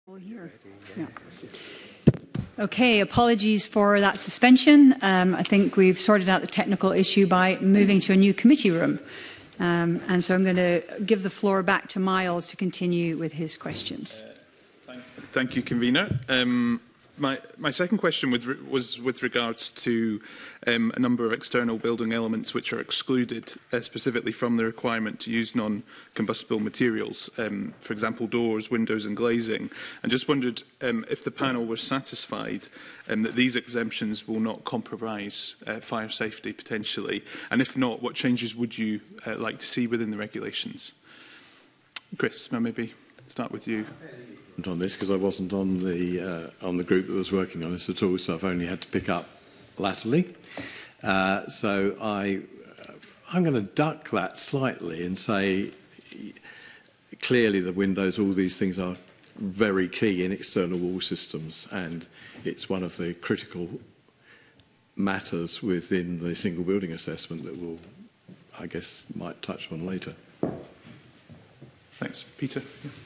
Here. Yeah. Okay, apologies for that suspension. I think we've sorted out the technical issue by moving to a new committee room. And so I'm going to give the floor back to Miles to continue with his questions. Thank you, Convener. My second question was with regards to a number of external building elements which are excluded specifically from the requirement to use non-combustible materials, for example, doors, windows and glazing. And just wondered if the panel were satisfied that these exemptions will not compromise fire safety potentially, and if not, what changes would you like to see within the regulations? Chris, maybe start with you. On this because I wasn't on the group that was working on this at all, so I've only had to pick up latterly. So I'm going to duck that slightly and say clearly the windows, all these things are very key in external wall systems, and it's one of the critical matters within the single building assessment that we'll, I guess, might touch on later. Thanks. Peter?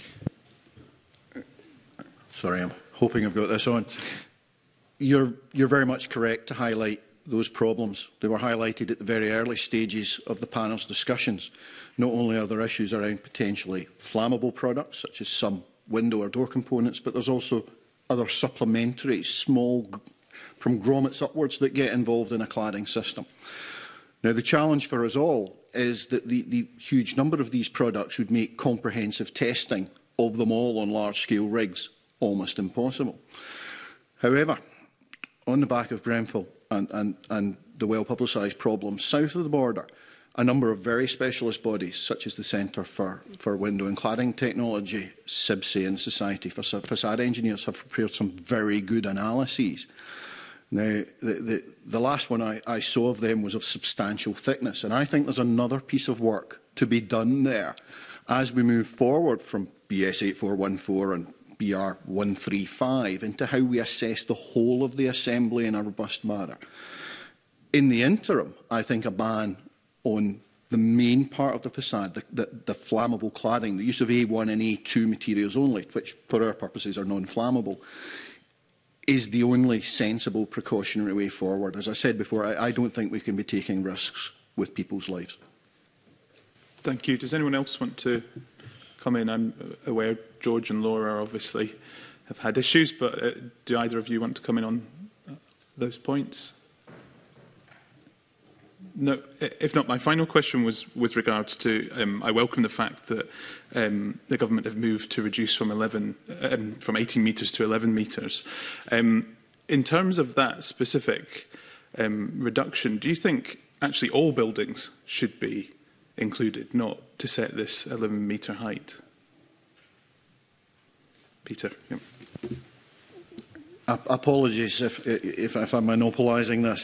Sorry, I'm hoping I've got this on. You're very much correct to highlight those problems. They were highlighted at the very early stages of the panel's discussions. Not only are there issues around potentially flammable products, such as some window or door components, but there's also other supplementary, small, from grommets upwards, that get involved in a cladding system. Now, the challenge for us all is that the huge number of these products would make comprehensive testing of them all on large-scale rigs almost impossible. However, on the back of Grenfell and the well-publicised problems south of the border, a number of very specialist bodies, such as the Centre for Window and Cladding Technology, SIBSE, and Society for Facade Engineers, have prepared some very good analyses. Now, the last one I saw of them was of substantial thickness, and I think there's another piece of work to be done there as we move forward from BS 8414 and BR 135 into how we assess the whole of the assembly in a robust manner. In the interim, I think a ban on the main part of the facade, the flammable cladding, the use of A1 and A2 materials only, which for our purposes are non-flammable, is the only sensible precautionary way forward. As I said before, I don't think we can be taking risks with people's lives. Thank you. Does anyone else want to come in? I'm aware George and Laura obviously have had issues, but do either of you want to come in on those points? No. If not, my final question was with regards to, I welcome the fact that the government have moved to reduce from 18 metres to 11 metres. In terms of that specific reduction, do you think actually all buildings should be included, not to set this 11-metre height? Peter. Yep. Apologies if I'm monopolising this.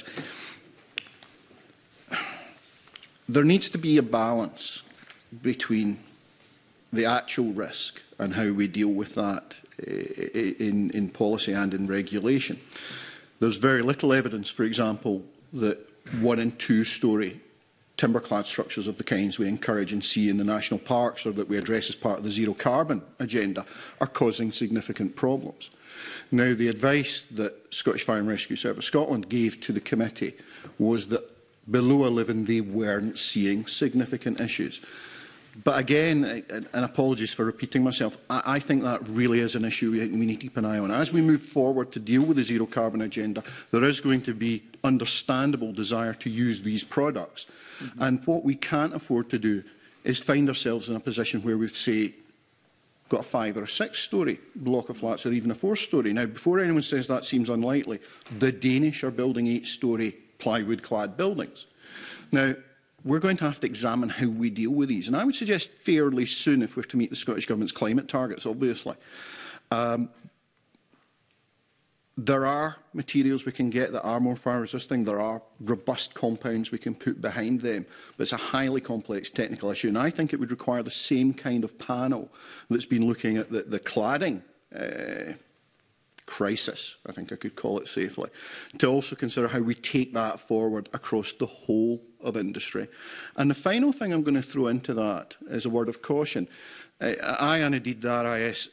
There needs to be a balance between the actual risk and how we deal with that in policy and in regulation. There's very little evidence, for example, that 1- and 2-storey timber-clad structures of the kinds we encourage and see in the national parks or that we address as part of the zero-carbon agenda are causing significant problems. Now, the advice that Scottish Fire and Rescue Service Scotland gave to the committee was that below 11 they weren't seeing significant issues. But again, and apologies for repeating myself, I think that really is an issue we need to keep an eye on. As we move forward to deal with the zero-carbon agenda, there is going to be understandable desire to use these products. And what we can't afford to do is find ourselves in a position where we've, say, got a 5- or a 6-storey block of flats, or even a 4-storey. Now, before anyone says that seems unlikely, the Danish are building 8-storey plywood-clad buildings. Now, we're going to have to examine how we deal with these. And I would suggest fairly soon, if we're to meet the Scottish Government's climate targets, obviously. There are materials we can get that are more fire-resisting. There are robust compounds we can put behind them. But it's a highly complex technical issue. And I think it would require the same kind of panel that's been looking at the cladding crisis, I think I could call it safely, to also consider how we take that forward across the whole of industry. And the final thing I'm going to throw into that is a word of caution. I and indeed the RIS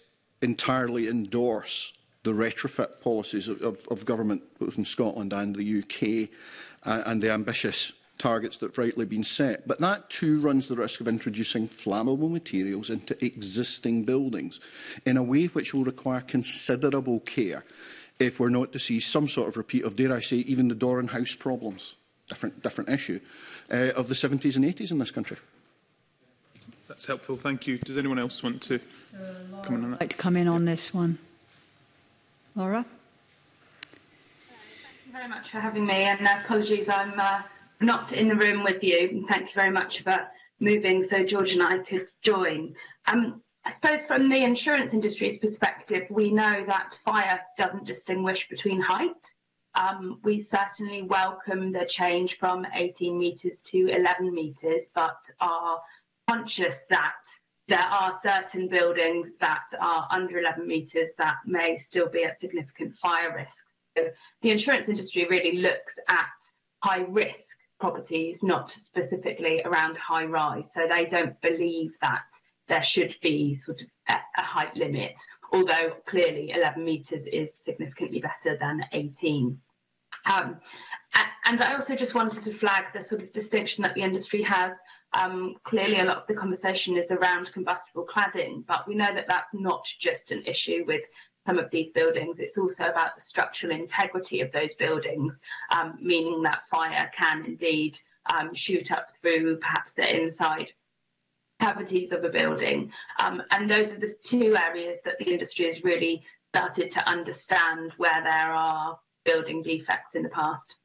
entirely endorse the retrofit policies of government both in Scotland and the UK and the ambitious targets that have rightly been set. But that too runs the risk of introducing flammable materials into existing buildings in a way which will require considerable care if we're not to see some sort of repeat of, dare I say, even the door and house problems, different issue, of the 70s and 80s in this country. That's helpful. Thank you. Does anyone else want to come in on that? I'd like to come in on this one. Laura? Thank you very much for having me, and apologies I'm not in the room with you. Thank you very much for moving so George and I could join. I suppose from the insurance industry's perspective, we know that fire doesn't distinguish between height. We certainly welcome the change from 18 metres to 11 metres, but are conscious that there are certain buildings that are under 11 metres that may still be at significant fire risk. So the insurance industry really looks at high risk properties, not specifically around high rise. So they don't believe that there should be sort of a height limit, although clearly 11 metres is significantly better than 18. And I also just wanted to flag the sort of distinction that the industry has. Clearly, a lot of the conversation is around combustible cladding, but we know that that's not just an issue with some of these buildings. It's also about the structural integrity of those buildings, meaning that fire can indeed shoot up through perhaps the inside cavities of a building. And those are the two areas that the industry has really started to understand where there are building defects in the past.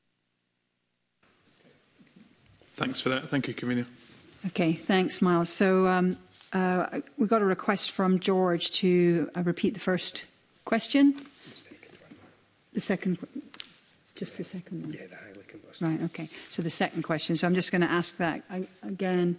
Thanks for that. Thank you, Convener. Okay, thanks, Miles. So we've got a request from George to repeat the first question. The second, just the second one. Yeah, the highly combustible. Right, okay. So the second question. So I'm just going to ask that again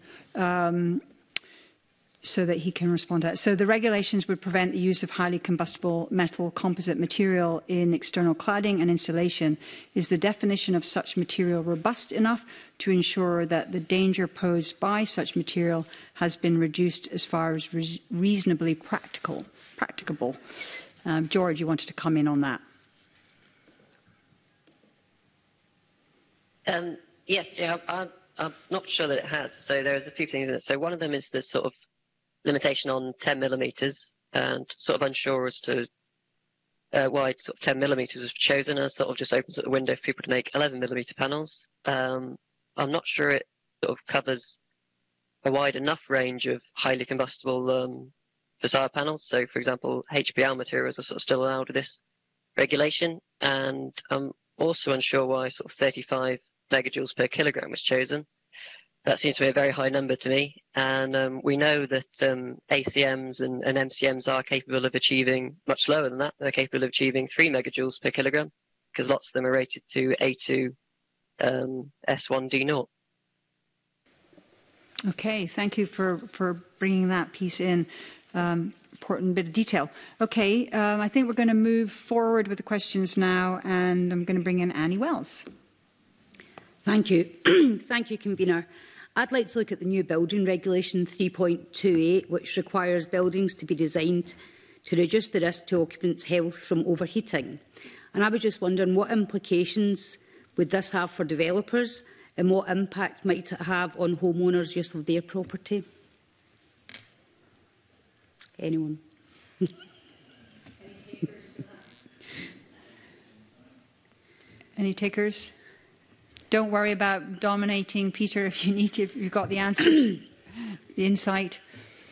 so that he can respond to that. So the regulations would prevent the use of highly combustible metal composite material in external cladding and insulation. Is the definition of such material robust enough to ensure that the danger posed by such material has been reduced as far as reasonably practicable? George, you wanted to come in on that. Yes, yeah, I'm not sure that it has. So there's a few things in it. So one of them is the sort of limitation on 10 millimetres, and sort of unsure as to why sort of 10 millimetres was chosen, and sort of just opens up the window for people to make 11 millimetre panels. I'm not sure it sort of covers a wide enough range of highly combustible facade panels. So, for example, HPL materials are sort of still allowed with this regulation, and I'm also unsure why sort of 35 megajoules per kilogram was chosen. That seems to be a very high number to me, and we know that ACMs and MCMs are capable of achieving much lower than that. They're capable of achieving 3 megajoules per kilogram, because lots of them are rated to A2 S1D0. Okay, thank you for bringing that piece in. Important bit of detail. Okay, I think we're going to move forward with the questions now, and I'm going to bring in Annie Wells. Thank you. Thank you, Convener. I'd like to look at the new building regulation 3.28, which requires buildings to be designed to reduce the risk to occupants' health from overheating. And I was just wondering, what implications would this have for developers, and what impact might it have on homeowners' use of their property? Anyone? Any takers? Don't worry about dominating, Peter, if you need to, if you've got the answers, the insight.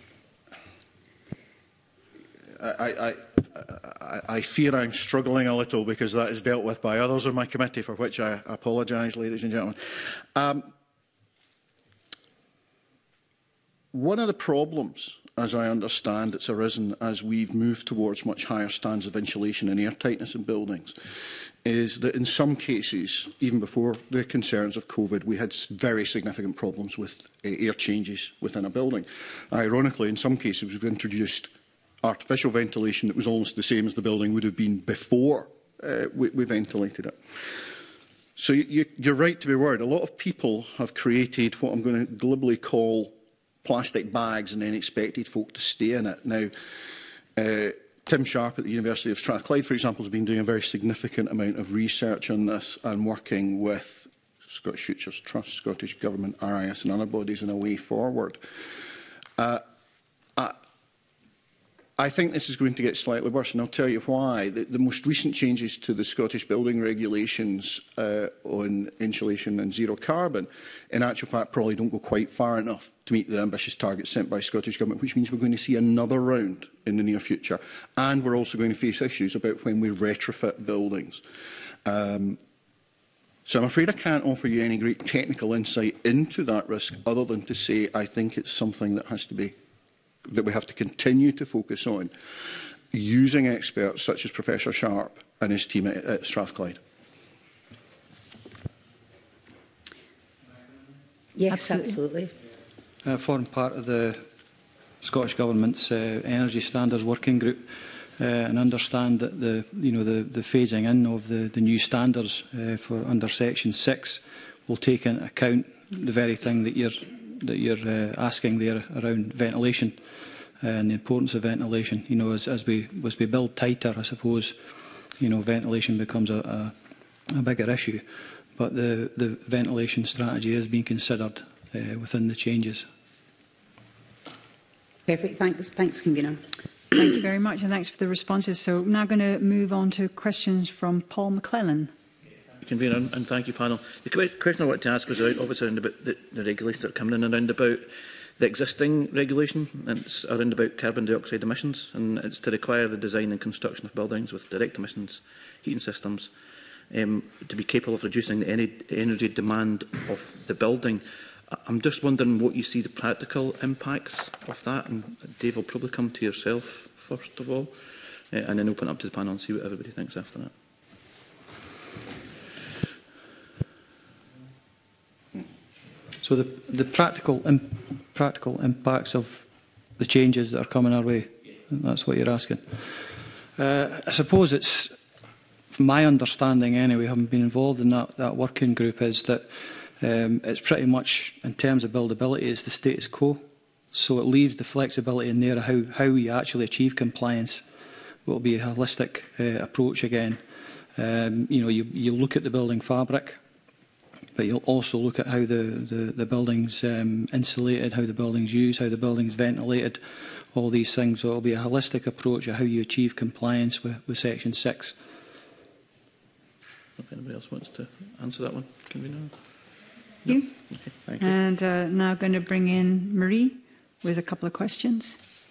I fear I'm struggling a little because that is dealt with by others on my committee, for which I apologise, ladies and gentlemen. One of the problems, as I understand, that's arisen as we've moved towards much higher standards of insulation and airtightness in buildings is that in some cases, even before the concerns of COVID, we had very significant problems with air changes within a building. Ironically, in some cases, we've introduced artificial ventilation that was almost the same as the building would have been before we ventilated it. So you're right to be worried. A lot of people have created what I'm going to glibly call plastic bags and then expected folk to stay in it. Now, Tim Sharp at the University of Strathclyde, for example, has been doing a very significant amount of research on this and working with Scottish Futures Trust, Scottish Government, RIS and other bodies in a way forward. I think this is going to get slightly worse, and I'll tell you why. The most recent changes to the Scottish building regulations on insulation and zero carbon, in actual fact, probably don't go quite far enough to meet the ambitious targets set by Scottish Government, which means we're going to see another round in the near future. And we're also going to face issues about when we retrofit buildings. So I'm afraid I can't offer you any great technical insight into that risk, other than to say I think it's something that has to be that we have to continue to focus on, using experts such as Professor Sharp and his team at Strathclyde. Yes, absolutely. Form part of the Scottish Government's Energy Standards Working Group, and understand that the phasing in of the new standards for under Section 6 will take into account the very thing that you're asking there around ventilation and the importance of ventilation. As we build tighter, I suppose, ventilation becomes a bigger issue. But the ventilation strategy is being considered within the changes. Perfect. Thanks, Convener. Thank you very much, and thanks for the responses. So I'm now going to move on to questions from Paul McClellan. Convener, and thank you, panel. The question I wanted to ask was obviously around about the regulations that are coming in around about the existing regulation, and it's around about carbon dioxide emissions, and it's to require the design and construction of buildings with direct emissions heating systems to be capable of reducing the energy demand of the building. I'm just wondering what you see the practical impacts of that, and Dave will probably come to yourself first of all, and then open up to the panel and see what everybody thinks after that. So the practical impacts of the changes that are coming our way, that's what you're asking. I suppose it's, from my understanding anyway, having been involved in that working group, is that it's pretty much, in terms of buildability, it's the status quo. So it leaves the flexibility in there how you actually achieve compliance. Will be a holistic approach again. You look at the building fabric, but you'll also look at how the building's insulated, how the building's used, how the building's ventilated, all these things. So it will be a holistic approach of how you achieve compliance with Section 6. If anybody else wants to answer that one, can we know? Thank you. Okay, thank you. And now going to bring in Marie with a couple of questions.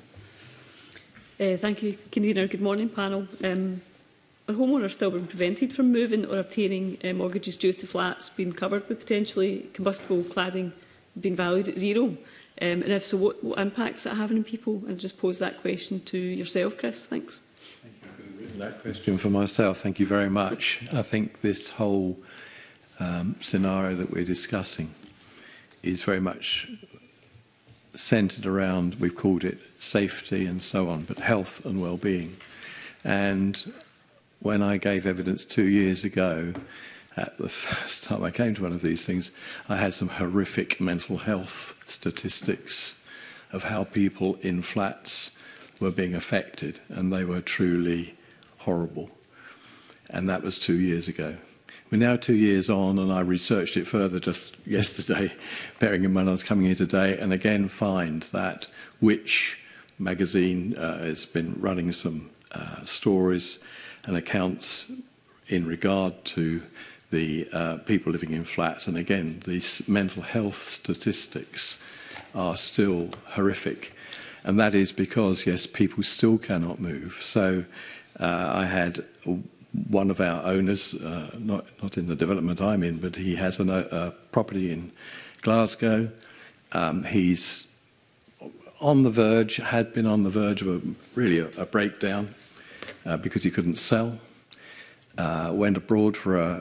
Thank you, Convener. Good morning, panel. Are homeowners still being prevented from moving or obtaining mortgages due to flats being covered with potentially combustible cladding being valued at zero? And if so, what impacts that having on people? And just pose that question to yourself, Chris. Thanks. Thank you. I've written that question for myself. Thank you very much. I think this whole scenario that we're discussing is very much centred around, we've called it safety and so on, but health and well-being. And when I gave evidence 2 years ago, at the first time I came to one of these things, I had some horrific mental health statistics of how people in flats were being affected, and they were truly horrible. And that was 2 years ago. We're now 2 years on, and I researched it further just yesterday, bearing in mind I was coming here today, and again find that Which magazine has been running some stories and accounts in regard to the people living in flats. And again, these mental health statistics are still horrific. And that is because, yes, people still cannot move. So I had one of our owners, not in the development I'm in, but he has a property in Glasgow. He's on the verge, had been on the verge of a breakdown because he couldn't sell. Went abroad to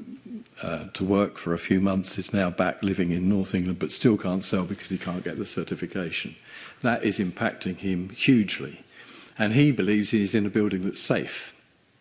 work for a few months. Is now back living in North England, but still can't sell because he can't get the certification. That is impacting him hugely. And he believes he's in a building that's safe.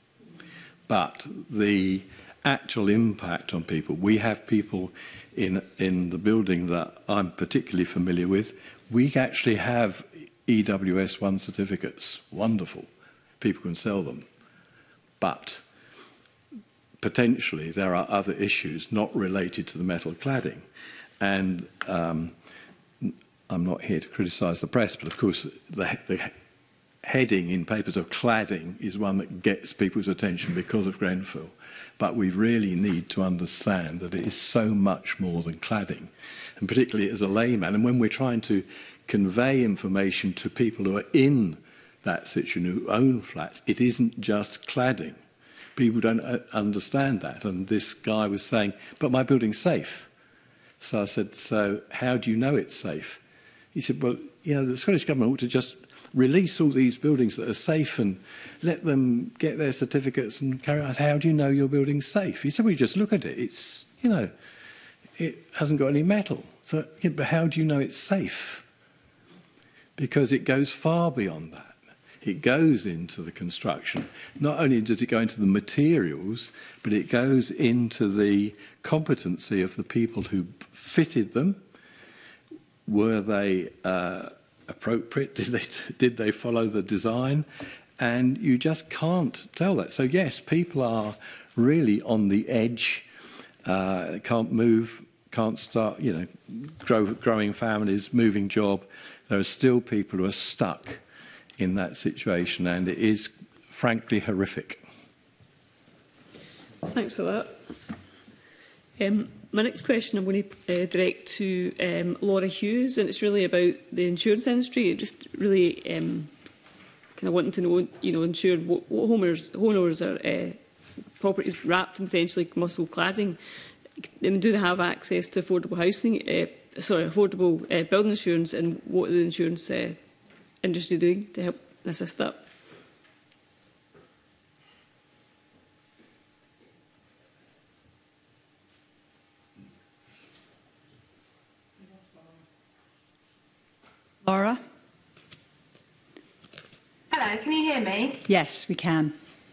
But the actual impact on people, we have people in the building that I'm particularly familiar with. We actually have EWS1 certificates. Wonderful. people can sell them. But potentially there are other issues not related to the metal cladding. And I'm not here to criticise the press, but of course the heading in papers of cladding is one that gets people's attention because of Grenfell. But we really need to understand that it is so much more than cladding, and particularly as a layman. And when we're trying to convey information to people who are in that situation, who own flats, it isn't just cladding. People don't understand that. And this guy was saying, but my building's safe. So I said, so how do you know it's safe? He said, well, you know, the Scottish Government ought to just release all these buildings that are safe and let them get their certificates and carry out. How do you know your building's safe? He said, well, you just look at it. It's, you know, it hasn't got any metal. So, yeah, but how do you know it's safe? Because it goes far beyond that. It goes into the construction. Not only does it go into the materials, but it goes into the competency of the people who fitted them. Were they appropriate? Did they follow the design? And you just can't tell that. So yes, people are really on the edge. Can't move, can't start, you know, growing families, moving job. There are still people who are stuck in that situation, and it is frankly horrific. Thanks for that. My next question I'm going to direct to Laura Hughes, and it's really about the insurance industry. Just really kind of wanting to know, you know, ensure what homeowners are properties wrapped in potentially combustible cladding. Do they have access to affordable housing? Affordable building insurance, and what are the insurance industry doing to help assist that? Laura? Hello, can you hear me? Yes, we can.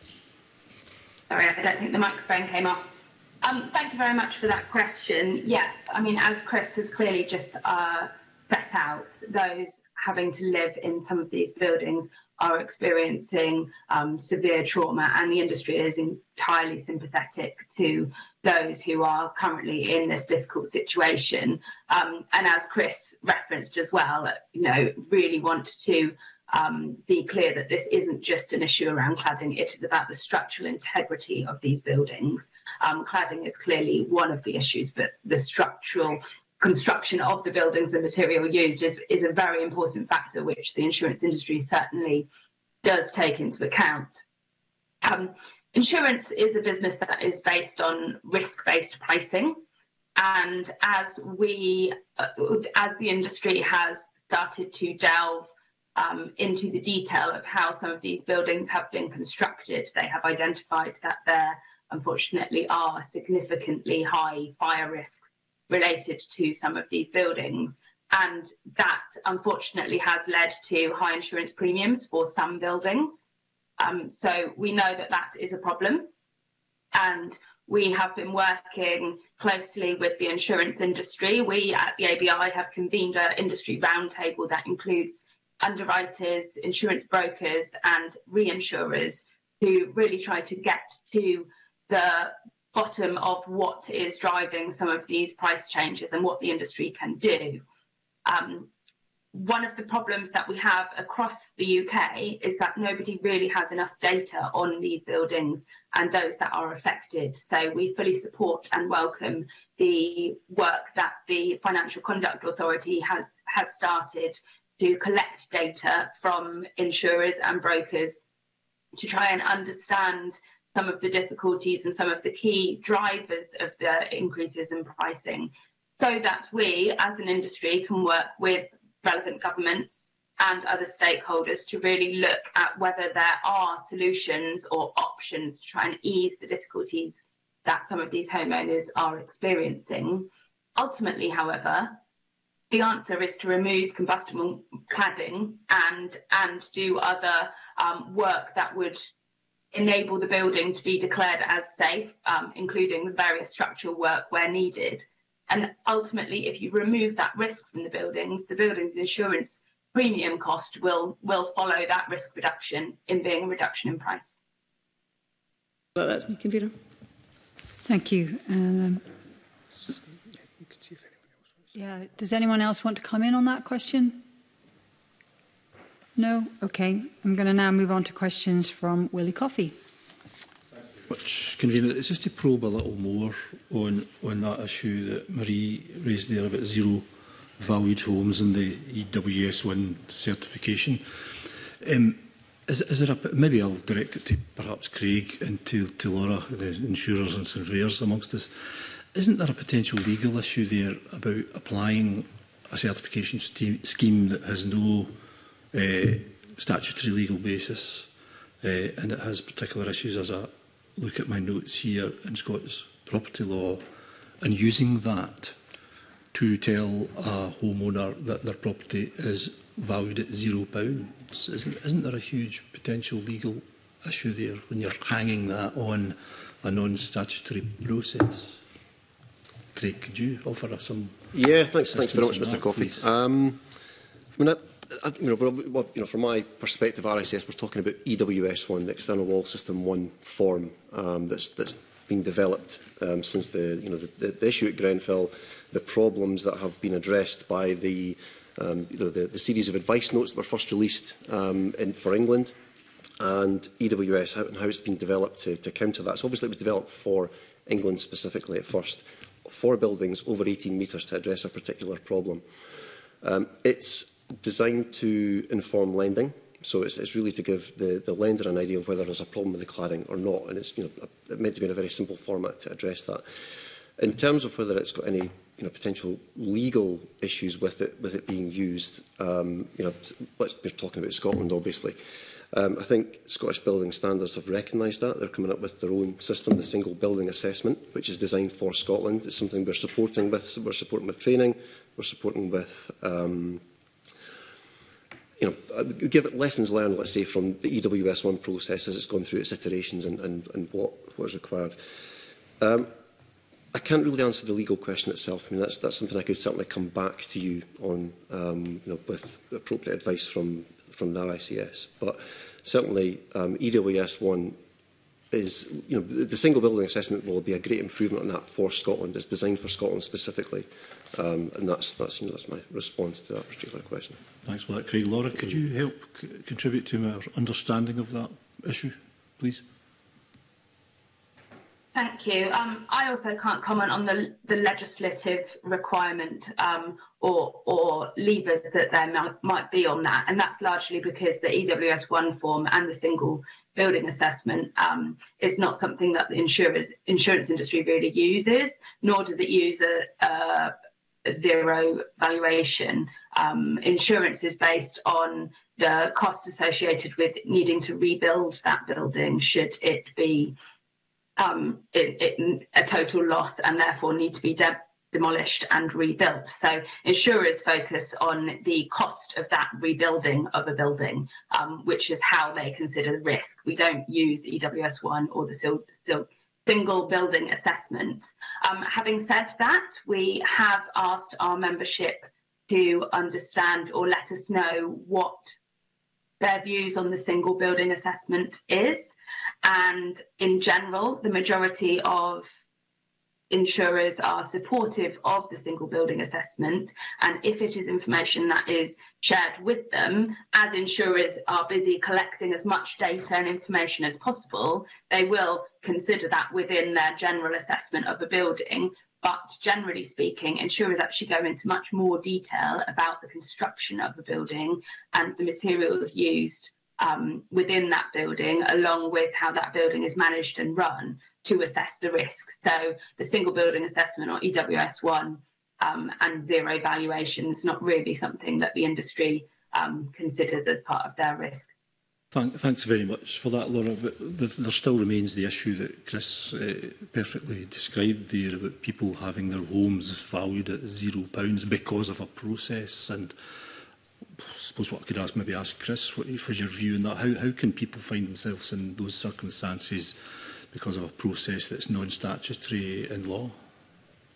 Sorry, I don't think the microphone came off. Thank you very much for that question. Yes, I mean, as Chris has clearly just set out, those having to live in some of these buildings are experiencing severe trauma, and the industry is entirely sympathetic to those who are currently in this difficult situation. And as Chris referenced as well, you know, really want to be clear that this isn't just an issue around cladding, it is about the structural integrity of these buildings. Cladding is clearly one of the issues, but the structural construction of the buildings and material used is a very important factor, which the insurance industry certainly does take into account. Insurance is a business that is based on risk-based pricing, and as the industry has started to delve into the detail of how some of these buildings have been constructed, they have identified that there unfortunately are significantly high fire risks related to some of these buildings, and that unfortunately has led to high insurance premiums for some buildings. So we know that that is a problem, and we have been working closely with the insurance industry. We at the ABI have convened an industry roundtable that includes underwriters, insurance brokers and reinsurers to really try to get to the bottom of what is driving some of these price changes and what the industry can do. One of the problems that we have across the UK is that nobody really has enough data on these buildings and those that are affected. So we fully support and welcome the work that the Financial Conduct Authority has started to collect data from insurers and brokers to try and understand some of the difficulties and some of the key drivers of the increases in pricing, so that we as an industry can work with relevant governments and other stakeholders to really look at whether there are solutions or options to try and ease the difficulties that some of these homeowners are experiencing. Ultimately, however, the answer is to remove combustible cladding and do other work that would enable the building to be declared as safe, including the various structural work where needed. And ultimately, if you remove that risk from the buildings insurance premium cost will follow that risk reduction in being a reduction in price. Well, that's me, Convener. Thank you. Yeah, does anyone else want to come in on that question? No? Okay. I'm going to now move on to questions from Willie Coffey. Much convenient. It's just to probe a little more on that issue that Marie raised there about zero valued homes and the EWS1 certification. Is there a, maybe I'll direct it to perhaps Craig and to Laura, the insurers and surveyors amongst us. Isn't there a potential legal issue there about applying a certification scheme that has no statutory legal basis and it has particular issues, as I look at my notes here in Scottish property law, and using that to tell a homeowner that their property is valued at £0? Isn't there a huge potential legal issue there when you're hanging that on a non-statutory process? Craig, could you offer us some? Yeah, thanks very much, Mr. Coffey. From my perspective, RICS, we're talking about EWS1, the External Wall System 1 form that's been developed since the issue at Grenfell, the problems that have been addressed by the series of advice notes that were first released for England, and EWS, and how it's been developed to counter that. So obviously it was developed for England specifically at first, for buildings over 18 metres to address a particular problem. It's designed to inform lending, so it's really to give the lender an idea of whether there's a problem with the cladding or not, and it's meant to be in a very simple format to address that. In terms of whether it's got any potential legal issues with it being used, we're talking about Scotland, obviously. I think Scottish building standards have recognised that. They're coming up with their own system, the single building assessment, which is designed for Scotland. It's something we're supporting with. So we're supporting with training. We're supporting with, give it lessons learned, let's say, from the EWS1 process as it's gone through its iterations and what is required. I can't really answer the legal question itself. I mean, that's something I could certainly come back to you on, with appropriate advice from the RICS. But certainly, EWS1 is, the single building assessment will be a great improvement on that for Scotland. It's designed for Scotland specifically, and that's my response to that particular question. Thanks for that, Craig. Laura, could you help contribute to our understanding of that issue, please? Thank you. I also can't comment on the legislative requirement or levers that there might be on that, and that's largely because the EWS1 form and the single building assessment is not something that the insurance industry really uses, nor does it use a zero valuation. Insurance is based on the costs associated with needing to rebuild that building should it be a total loss and therefore need to be demolished and rebuilt. So insurers focus on the cost of that rebuilding of a building, which is how they consider the risk. We don't use EWS1 or the single building assessment. Having said that, we have asked our membership to understand or let us know what their views on the single building assessment is. And in general, the majority of insurers are supportive of the single building assessment. And if it is information that is shared with them, as insurers are busy collecting as much data and information as possible, they will consider that within their general assessment of a building. But generally speaking, insurers actually go into much more detail about the construction of the building and the materials used within that building, along with how that building is managed and run to assess the risk. So the single building assessment, or EWS1, and zero valuation is not really something that the industry considers as part of their risk. Thanks very much for that, Laura. But there still remains the issue that Chris perfectly described there about people having their homes valued at £0 because of a process. And I suppose what I could maybe ask Chris for your view on that. How can people find themselves in those circumstances because of a process that's non-statutory in law?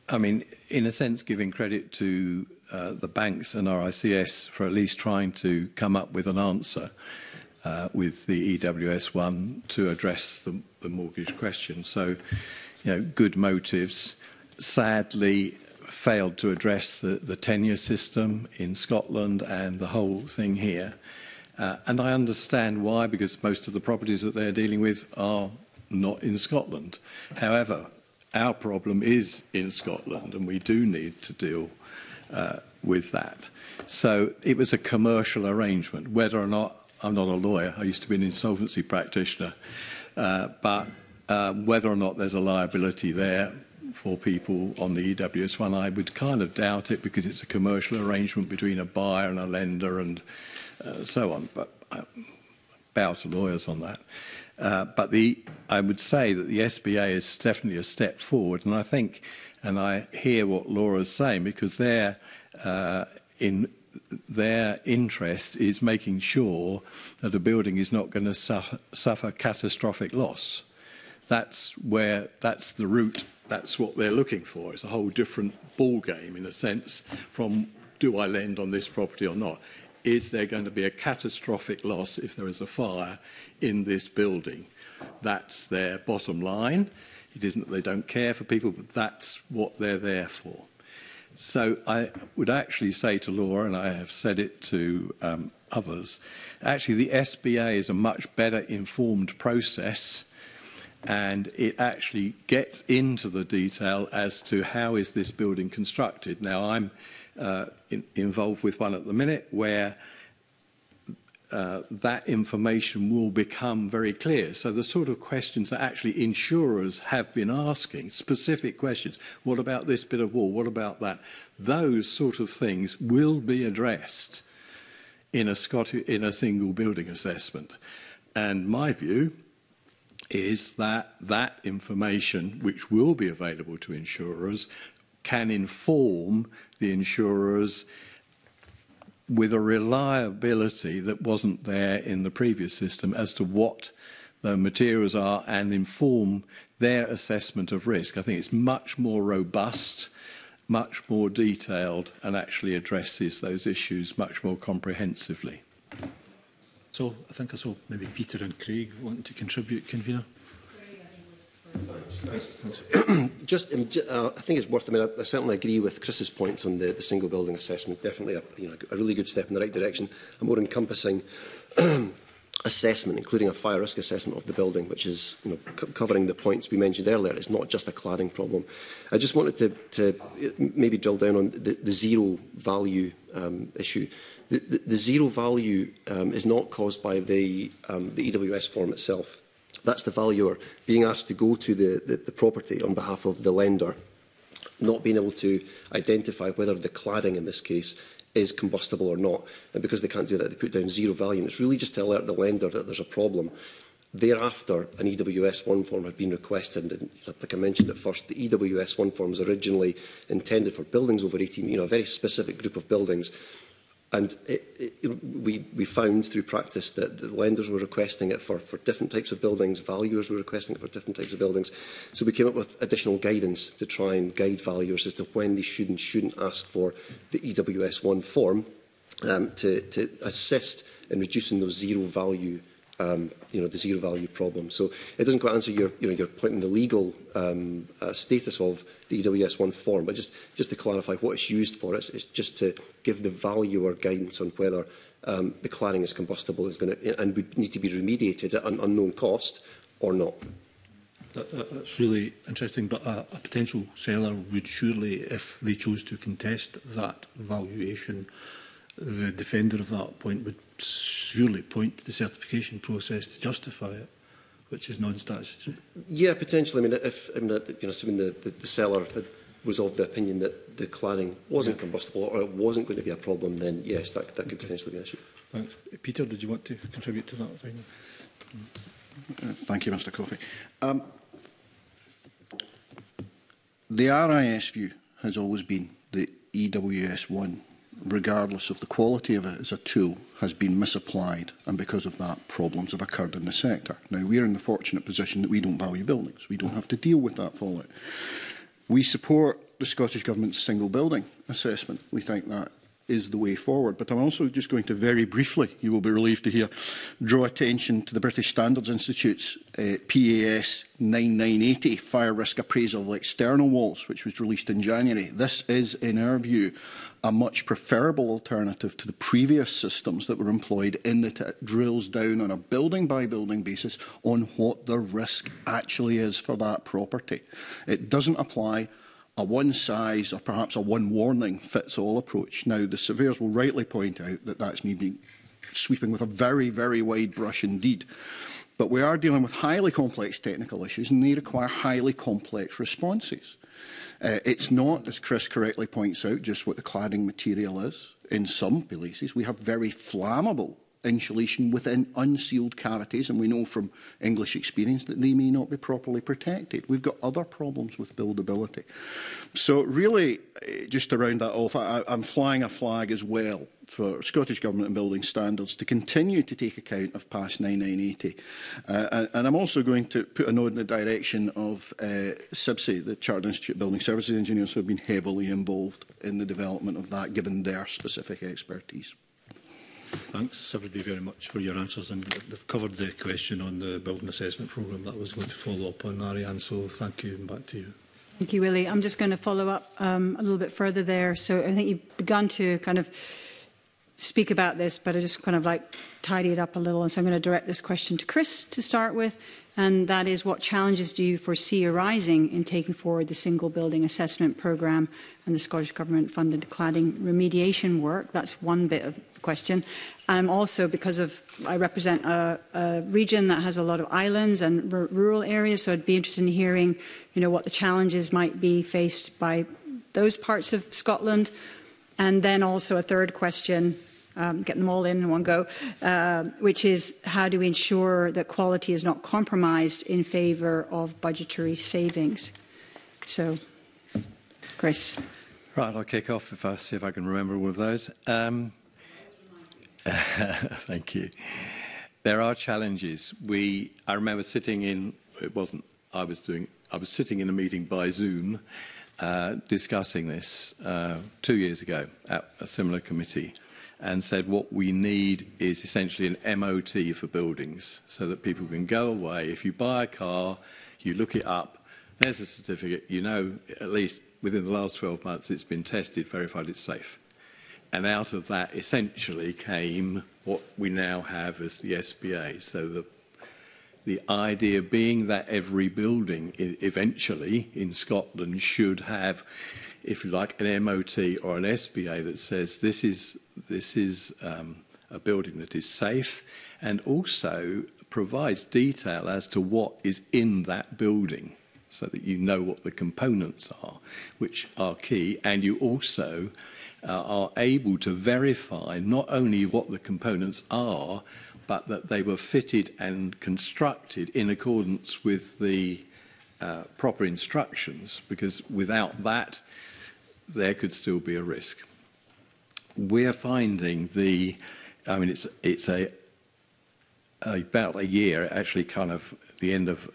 I mean, in a sense, giving credit to the banks and RICS for at least trying to come up with an answer with the EWS1 to address the mortgage question. So, you know, good motives. Sadly, failed to address the tenure system in Scotland and the whole thing here. And I understand why, because most of the properties that they're dealing with are not in Scotland. However, our problem is in Scotland, and we do need to deal with that. So it was a commercial arrangement. Whether or not, I'm not a lawyer, I used to be an insolvency practitioner, but whether or not there's a liability there for people on the EWS1, I would kind of doubt it, because it's a commercial arrangement between a buyer and a lender and so on. But I bow to lawyers on that. But I would say that the SBA is definitely a step forward, and I think, and I hear what Laura's saying, because their interest is making sure that a building is not going to suffer catastrophic loss. That's the route. That's what they're looking for. It's a whole different ball game, in a sense, from do I lend on this property or not? Is there going to be a catastrophic loss if there is a fire in this building? That's their bottom line. It isn't that they don't care for people, but that's what they're there for. So I would actually say to Laura, and I have said it to others, actually the SBA is a much better informed process, and it actually gets into the detail as to how is this building constructed. Now, I'm involved with one at the minute where that information will become very clear. So the sort of questions that actually insurers have been asking, specific questions, what about this bit of wall, what about that? Those sort of things will be addressed in a single building assessment. And my view is that that information, which will be available to insurers, can inform the insurers with a reliability that wasn't there in the previous system as to what the materials are, and inform their assessment of risk. I think it's much more robust, much more detailed, and actually addresses those issues much more comprehensively. So I think I saw maybe Peter and Craig wanting to contribute, convener. Just, I think it's worth. I mean, I certainly agree with Chris's points on the single building assessment. Definitely, a really good step in the right direction. A more encompassing assessment, including a fire risk assessment of the building, which is covering the points we mentioned earlier. It's not just a cladding problem. I just wanted to maybe drill down on the zero value issue. The zero value is not caused by the EWS form itself. That's the valuer being asked to go to the property on behalf of the lender, not being able to identify whether the cladding in this case is combustible or not. And because they can't do that, they put down zero value. And it's really just to alert the lender that there's a problem. Thereafter, an EWS1 form had been requested. And like I mentioned at first, the EWS1 form was originally intended for buildings over 18, a very specific group of buildings. And we found through practice that the lenders were requesting it for different types of buildings, valuers were requesting it for different types of buildings. So we came up with additional guidance to try and guide valuers as to when they should and shouldn't ask for the EWS1 form to assist in reducing those zero value the zero value problem. So it doesn't quite answer your point on the legal status of the EWS1 form, but just to clarify what it's used for, it's just to give the valuer guidance on whether the cladding is combustible and would need to be remediated at an unknown cost or not. That's really interesting, but a potential seller would surely, if they chose to contest that valuation, the defender of that point would surely point to the certification process to justify it, which is non-statutory. Yeah, potentially. I mean, assuming the seller was of the opinion that the cladding wasn't combustible or it wasn't going to be a problem, then yes, that could potentially be an issue. Thanks. Peter, did you want to contribute to that? Thank you, Mr. Coffey. The RIS view has always been the EWS1, regardless of the quality of it as a tool, has been misapplied, and because of that, problems have occurred in the sector. Now, we're in the fortunate position that we don't value buildings. We don't have to deal with that fallout. We support the Scottish Government's single building assessment. We think that is the way forward. But I'm also just going to very briefly, you will be relieved to hear, draw attention to the British Standards Institute's PAS 9980 Fire Risk Appraisal of External Walls, which was released in January. This is, in our view, a much preferable alternative to the previous systems that were employed in that it drills down on a building-by-building basis on what the risk actually is for that property. It doesn't apply a one-size or perhaps a one-warning-fits-all approach. Now, the surveyors will rightly point out that that's me being sweeping with a very, very wide brush indeed. But we are dealing with highly complex technical issues, and they require highly complex responses. It's not, as Chris correctly points out, just what the cladding material is. In some places, we have very flammable insulation within unsealed cavities, and we know from English experience that they may not be properly protected. We've got other problems with buildability. So really, just to round that off, I'm flying a flag as well for Scottish Government and Building Standards to continue to take account of PAS 9980. And I'm also going to put a note in the direction of CIBSE, the Chartered Institute of Building Services Engineers, who have been heavily involved in the development of that, given their specific expertise. Thanks, everybody, very much for your answers. And they've covered the question on the building assessment programme that I was going to follow up on, Ariane. So thank you, and back to you. Thank you, Willie. I'm just going to follow up a little bit further there. So I think you've begun to kind of speak about this, but I just kind of like tidy it up a little. And so I'm going to direct this question to Chris to start with. And that is, what challenges do you foresee arising in taking forward the single building assessment programme and the Scottish Government funded cladding remediation work? That's one bit of the question. Also, because I represent a region that has a lot of islands and rural areas, so I'd be interested in hearing, what the challenges might be faced by those parts of Scotland. And then also a third question, getting them all in one go, which is, how do we ensure that quality is not compromised in favour of budgetary savings? So, Chris. Right, I'll kick off if I see if I can remember all of those. Thank you. There are challenges. I remember sitting in, I was sitting in a meeting by Zoom discussing this 2 years ago at a similar committee, and said what we need is essentially an MOT for buildings, so that people can go away. If you buy a car, you look it up, there's a certificate, at least within the last 12 months it's been tested, verified it's safe. And out of that essentially came what we now have as the SBA. So the idea being that every building eventually in Scotland should have, if you like, an MOT or an SBA that says this is a building that is safe, and also provides detail as to what is in that building, so that you know what the components are, which are key, and you also are able to verify not only what the components are, but that they were fitted and constructed in accordance with the proper instructions, because without that, there could still be a risk. We're finding it's about a year, actually kind of the end of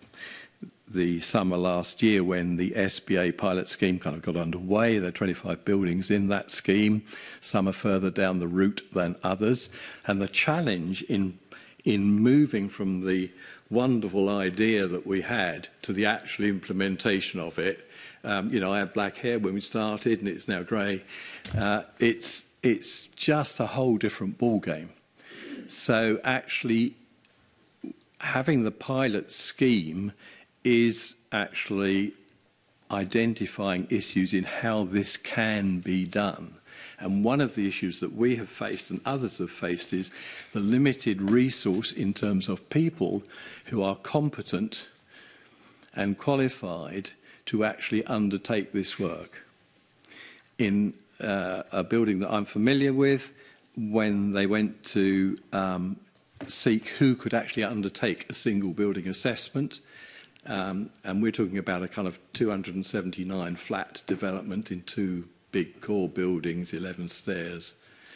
the summer last year, when the SBA pilot scheme kind of got underway. There are 25 buildings in that scheme. Some are further down the route than others. And the challenge in moving from the wonderful idea that we had to the actual implementation of it, I had black hair when we started and it's now grey. It's just a whole different ballgame. So actually having the pilot scheme is actually identifying issues in how this can be done. And one of the issues that we have faced and others have faced is the limited resource in terms of people who are competent and qualified to actually undertake this work. In a building that I'm familiar with, when they went to seek who could actually undertake a single building assessment, and we're talking about a kind of 279 flat development in 2 big core buildings, 11 stairs.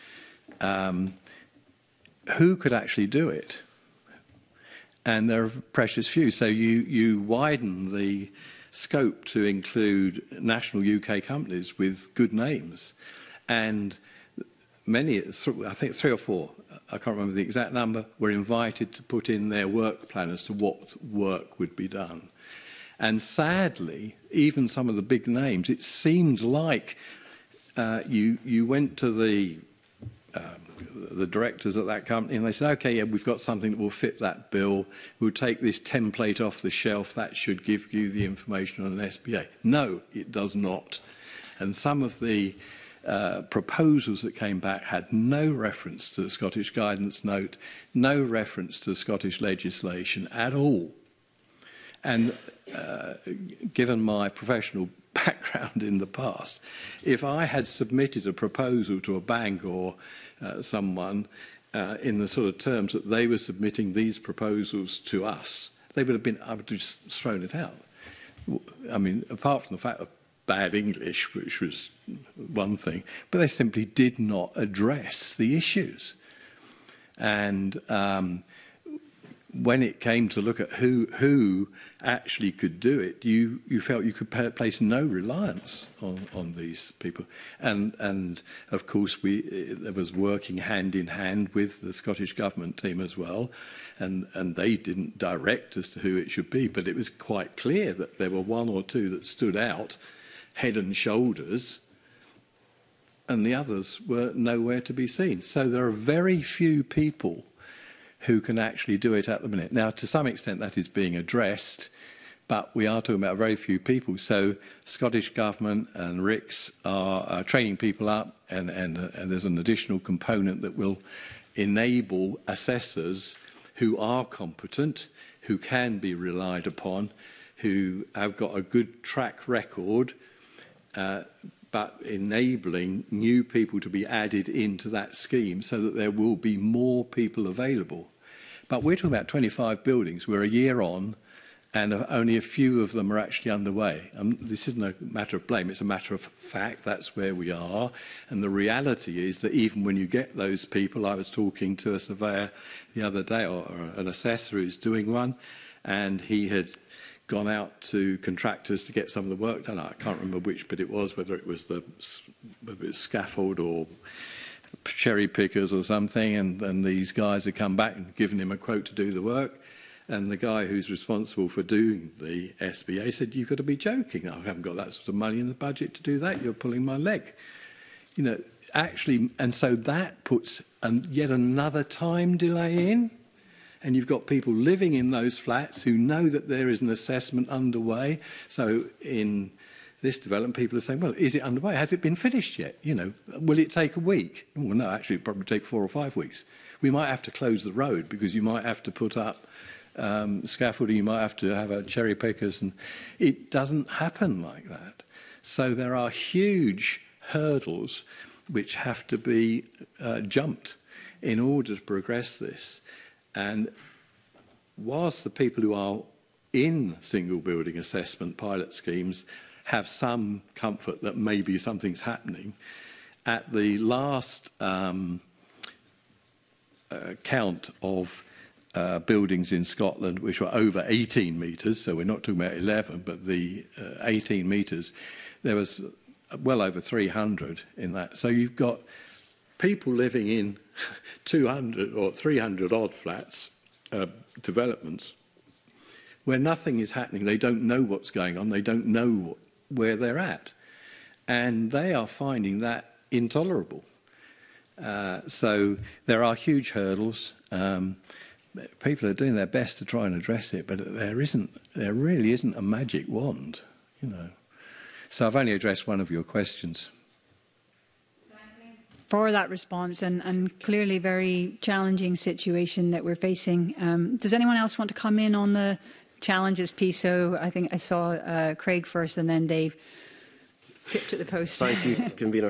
Who could actually do it? And there are precious few. So you widen the scope to include national UK companies with good names. And many, I think 3 or 4, I can't remember the exact number, were invited to put in their work plan as to what work would be done. And sadly, even some of the big names, it seemed like you went to the directors at that company and they said, OK, yeah, we've got something that will fit that bill. We'll take this template off the shelf. That should give you the information on an SBA. No, it does not. And some of the proposals that came back had no reference to the Scottish Guidance Note, no reference to Scottish legislation at all. And given my professional background in the past, if I had submitted a proposal to a bank or someone in the sort of terms that they were submitting these proposals to us, they would have been, I would have just thrown it out. I mean, apart from the fact of bad English, which was one thing, but they simply did not address the issues. And when it came to look at who actually could do it, you felt you could place no reliance on these people. And of course, there was working hand in hand with the Scottish Government team as well, and they didn't direct as to who it should be, but it was quite clear that there were 1 or 2 that stood out head and shoulders, and the others were nowhere to be seen. So there are very few people who can actually do it at the minute. Now, to some extent, that is being addressed, but we are talking about very few people. So Scottish Government and RICS are training people up, and there's an additional component that will enable assessors who are competent, who can be relied upon, who have got a good track record, but enabling new people to be added into that scheme so that there will be more people available. But we're talking about 25 buildings. We're a year on, and only a few of them are actually underway. This isn't a matter of blame, it's a matter of fact. That's where we are. And the reality is that even when you get those people, I was talking to a surveyor the other day, or an assessor who's doing one, and he had gone out to contractors to get some of the work done. I can't remember which bit it was, whether it was scaffold or cherry pickers or something, and these guys had come back and given him a quote to do the work, and the guy who's responsible for doing the SBA said, "You've got to be joking. I haven't got that sort of money in the budget to do that. You're pulling my leg." You know, actually, and so that puts yet another time delay in. And you've got people living in those flats who know that there is an assessment underway. So in this development, people are saying, well, is it underway? Has it been finished yet? You know, will it take a week? Well, no, actually, it'll probably take 4 or 5 weeks. We might have to close the road because you might have to put up scaffolding, you might have to have a cherry pickers, and it doesn't happen like that. So there are huge hurdles which have to be jumped in order to progress this. And whilst the people who are in single building assessment pilot schemes have some comfort that maybe something's happening, at the last count of buildings in Scotland which were over 18 metres, so we're not talking about 11, but the 18 metres, there was well over 300 in that. So you've got people living in 200 or 300 odd flats, developments, where nothing is happening. They don't know what's going on. They don't know where they're at. And they are finding that intolerable. So there are huge hurdles. People are doing their best to try and address it, but there really isn't a magic wand, you know. So I've only addressed one of your questions. For that response and clearly very challenging situation that we're facing. Does anyone else want to come in on the challenges piece? So I think I saw Craig first and then Dave. Pipped at the post. Thank you, Convener.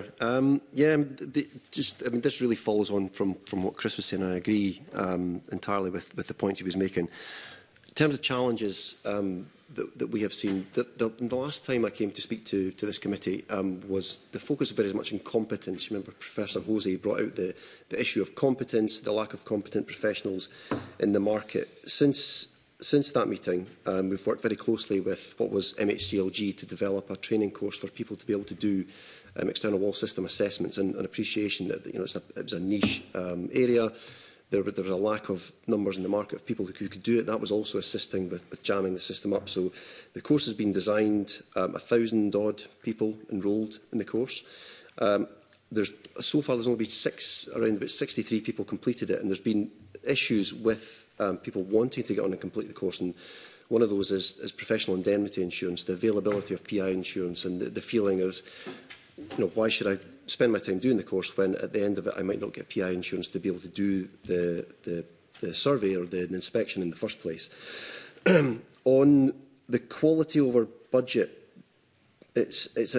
This really follows on from what Chris was saying. I agree entirely with the points he was making. In terms of challenges that we have seen, the last time I came to speak to this committee was the focus very much on competence. You remember Professor Jose brought out the issue of competence, the lack of competent professionals in the market. Since since that meeting, we've worked very closely with what was MHCLG to develop a training course for people to be able to do external wall system assessments, and an appreciation that it was a niche area. There was a lack of numbers in the market of people who could do it. That was also assisting with jamming the system up. So the course has been designed, 1,000-odd people enrolled in the course. So far there's only been around about 63 people completed it, and there's been issues with people wanting to get on and complete the course. And one of those is professional indemnity insurance, the availability of PI insurance, and the feeling of, why should I spend my time doing the course when at the end of it I might not get PI insurance to be able to do the survey or the inspection in the first place. On the quality over budget, the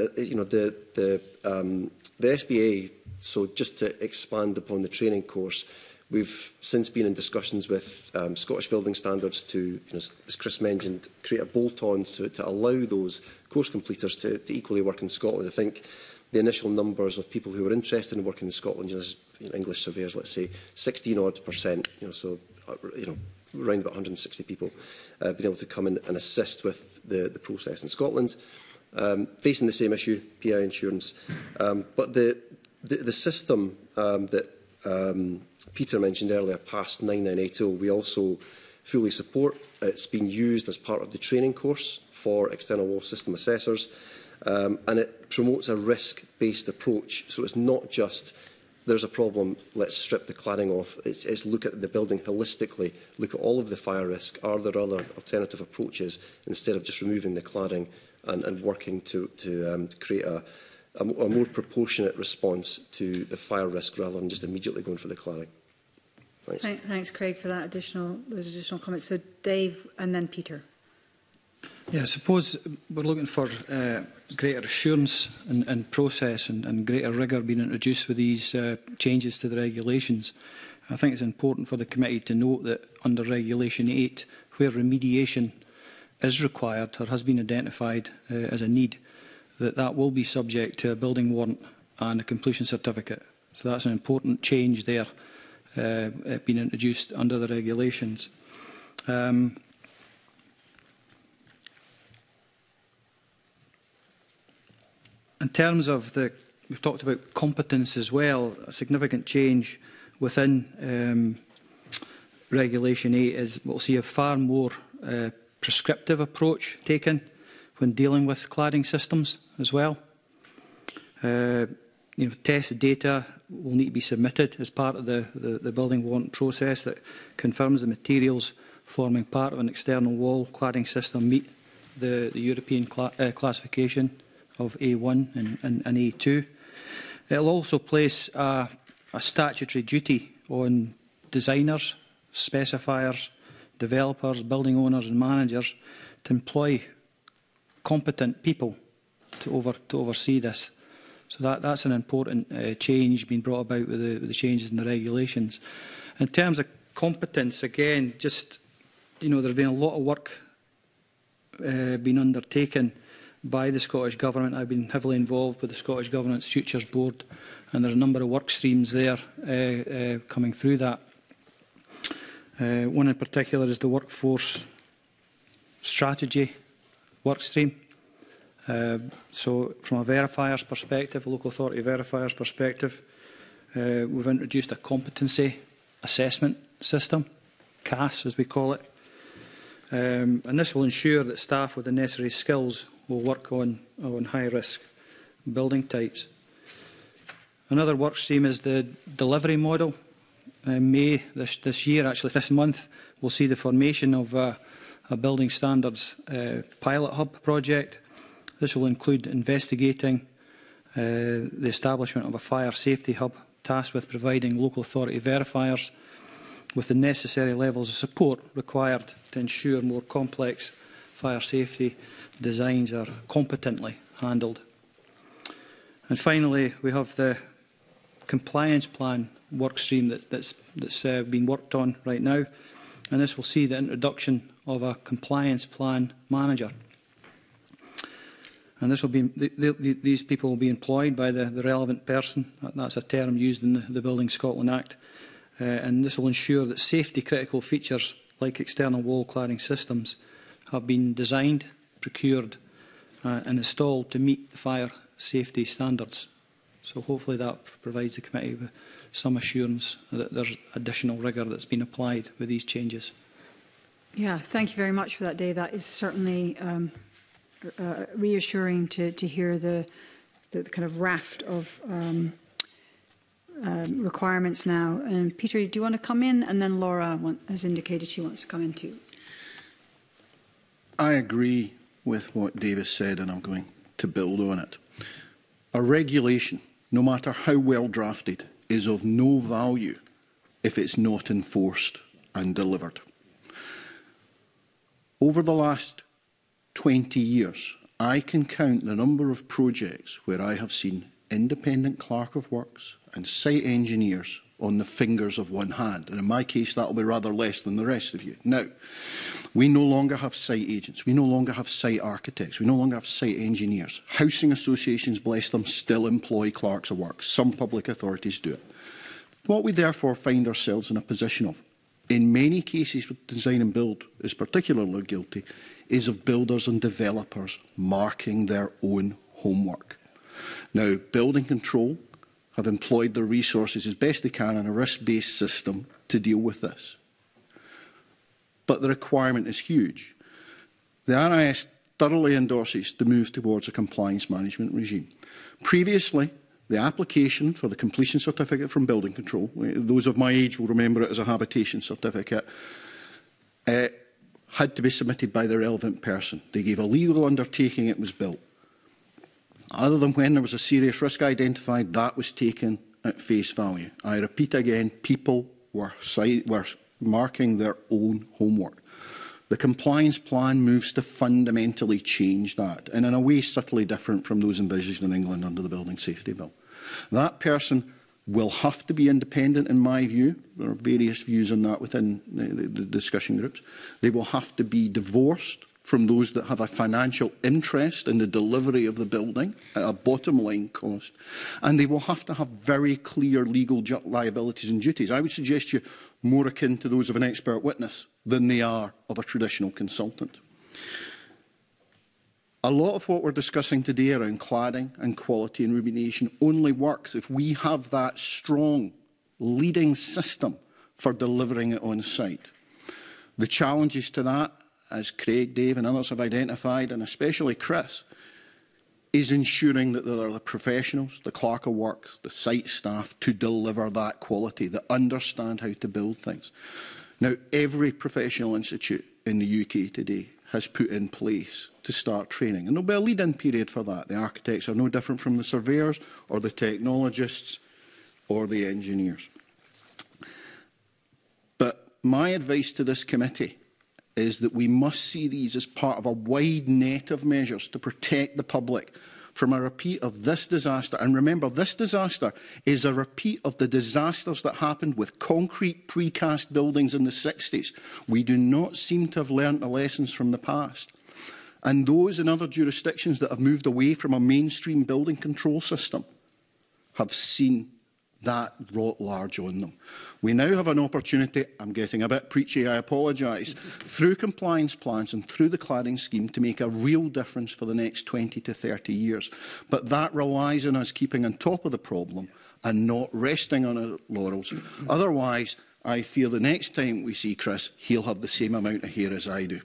SBA. So just to expand upon the training course, we've since been in discussions with Scottish Building Standards to, as Chris mentioned, create a bolt-on to allow those course completers to equally work in Scotland. I think the initial numbers of people who were interested in working in Scotland, English surveyors, let's say 16%, so around about 160 people being able to come in and assist with the process in Scotland, facing the same issue, PI insurance. But the system that Peter mentioned earlier, past 9980, we also fully support. It's been used as part of the training course for external wall system assessors, and it promotes a risk-based approach. So it's not just, there's a problem, let's strip the cladding off. It's look at the building holistically, look at all of the fire risk. Are there other alternative approaches instead of just removing the cladding and working to create a more proportionate response to the fire risk rather than just immediately going for the cladding. Thanks. Thanks, Craig, for that those additional comments. So, Dave, and then Peter. Yeah, I suppose we're looking for greater assurance and process and greater rigour being introduced with these changes to the regulations. I think it's important for the committee to note that under Regulation 8, where remediation is required or has been identified as a need, that will be subject to a building warrant and a completion certificate. So that's an important change there being introduced under the regulations. In terms of we've talked about competence as well, a significant change within Regulation 8 is we'll see a far more prescriptive approach taken when dealing with cladding systems as well. Test data will need to be submitted as part of the building warrant process that confirms the materials forming part of an external wall cladding system meet the European classification of A1 and A2. It will also place a statutory duty on designers, specifiers, developers, building owners and managers to employ competent people to oversee this. So that's an important change being brought about with the changes in the regulations. In terms of competence, again, just there's been a lot of work being undertaken by the Scottish Government. I've been heavily involved with the Scottish Government's Futures Board, and there are a number of work streams there coming through that. One in particular is the workforce strategy work stream. So from a verifier's perspective, a local authority verifier's perspective, we've introduced a competency assessment system, CAS as we call it. And this will ensure that staff with the necessary skills will work on high-risk building types. Another work stream is the delivery model. In May this year, actually this month, we'll see the formation of a building standards pilot hub project. This will include investigating the establishment of a fire safety hub tasked with providing local authority verifiers with the necessary levels of support required to ensure more complex fire safety designs are competently handled. And finally, we have the compliance plan work stream that's being worked on right now, and this will see the introduction of a compliance plan manager. And this will be these people will be employed by the relevant person. That's a term used in the Building Scotland Act, and this will ensure that safety critical features like external wall cladding systems, have been designed, procured and installed to meet the fire safety standards. So hopefully that provides the committee with some assurance that there's additional rigour that's been applied with these changes. Yeah, thank you very much for that, Dave. That is certainly reassuring to hear the kind of raft of requirements now. And Peter, do you want to come in? And then Laura has indicated she wants to come in too. I agree with what Davis said, and I'm going to build on it. A regulation, no matter how well drafted, is of no value if it's not enforced and delivered. Over the last 20 years, I can count the number of projects where I have seen independent clerk of works and site engineers on the fingers of one hand. And in my case, that will be rather less than the rest of you. Now, we no longer have site agents. We no longer have site architects. We no longer have site engineers. Housing associations, bless them, still employ clerks of works. Some public authorities do it. What we therefore find ourselves in a position of, in many cases with design and build is particularly guilty, is of builders and developers marking their own homework. Now, building control have employed their resources as best they can in a risk-based system to deal with this. But the requirement is huge. The RIS thoroughly endorses the move towards a compliance management regime. Previously, the application for the completion certificate from building control, those of my age will remember it as a habitation certificate, had to be submitted by the relevant person. They gave a legal undertaking it was built. Other than when there was a serious risk identified, that was taken at face value. I repeat again, people were marking their own homework. The compliance plan moves to fundamentally change that, and in a way subtly different from those envisaged in England under the Building Safety Bill. That person will have to be independent, in my view. There are various views on that within the discussion groups. They will have to be divorced from those that have a financial interest in the delivery of the building at a bottom line cost. And they will have to have very clear legal liabilities and duties. I would suggest you more akin to those of an expert witness than they are of a traditional consultant. A lot of what we're discussing today around cladding and quality and remediation only works if we have that strong leading system for delivering it on site. The challenges to that, as Craig, Dave and others have identified, and especially Chris, is ensuring that there are the professionals, the clerk of works, the site staff to deliver that quality, that understand how to build things. Now, every professional institute in the UK today has put in place to start training, and there will be a lead-in period for that. The architects are no different from the surveyors or the technologists or the engineers. But my advice to this committee is that we must see these as part of a wide net of measures to protect the public from a repeat of this disaster. And remember, this disaster is a repeat of the disasters that happened with concrete precast buildings in the 60s. We do not seem to have learnt the lessons from the past. And those in other jurisdictions that have moved away from a mainstream building control system have seen that wrought large on them. We now have an opportunity, I'm getting a bit preachy, I apologise, through compliance plans and through the cladding scheme to make a real difference for the next 20 to 30 years. But that relies on us keeping on top of the problem and not resting on our laurels. Otherwise, I fear the next time we see Chris, he'll have the same amount of hair as I do.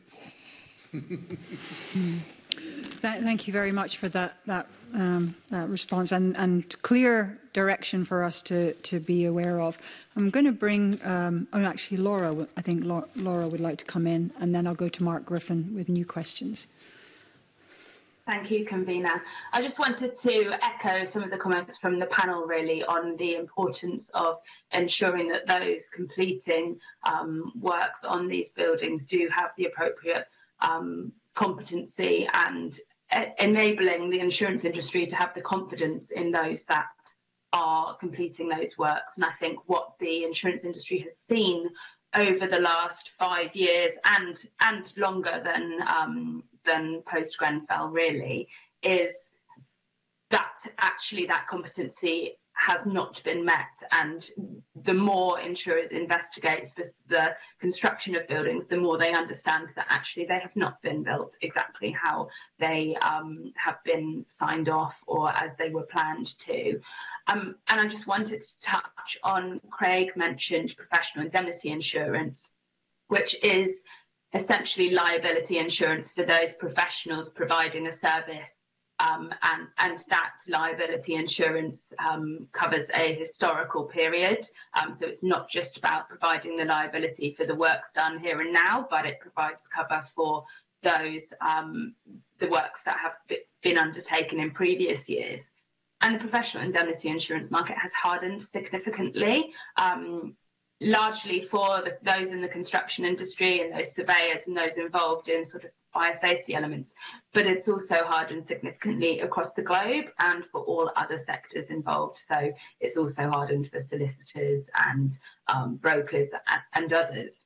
Thank you very much for that response and clear direction for us to be aware of. I'm going to bring, actually Laura, I think Laura would like to come in, and then I'll go to Mark Griffin with new questions. Thank you, Convener. I just wanted to echo some of the comments from the panel really on the importance of ensuring that those completing works on these buildings do have the appropriate competency and enabling the insurance industry to have the confidence in those that are completing those works. And I think what the insurance industry has seen over the last 5 years and longer than post-Grenfell really is that actually that competency has not been met, and the more insurers investigate the construction of buildings, the more they understand that actually they have not been built exactly how they have been signed off or as they were planned to. And I just wanted to touch on, Craig mentioned professional indemnity insurance, which is essentially liability insurance for those professionals providing a service. And that liability insurance covers a historical period. So it's not just about providing the liability for the works done here and now, but it provides cover for those the works that have been undertaken in previous years. And the professional indemnity insurance market has hardened significantly, largely for those in the construction industry and those surveyors and those involved in sort of fire safety elements, but it's also hardened significantly across the globe and for all other sectors involved. So it's also hardened for solicitors and brokers and others.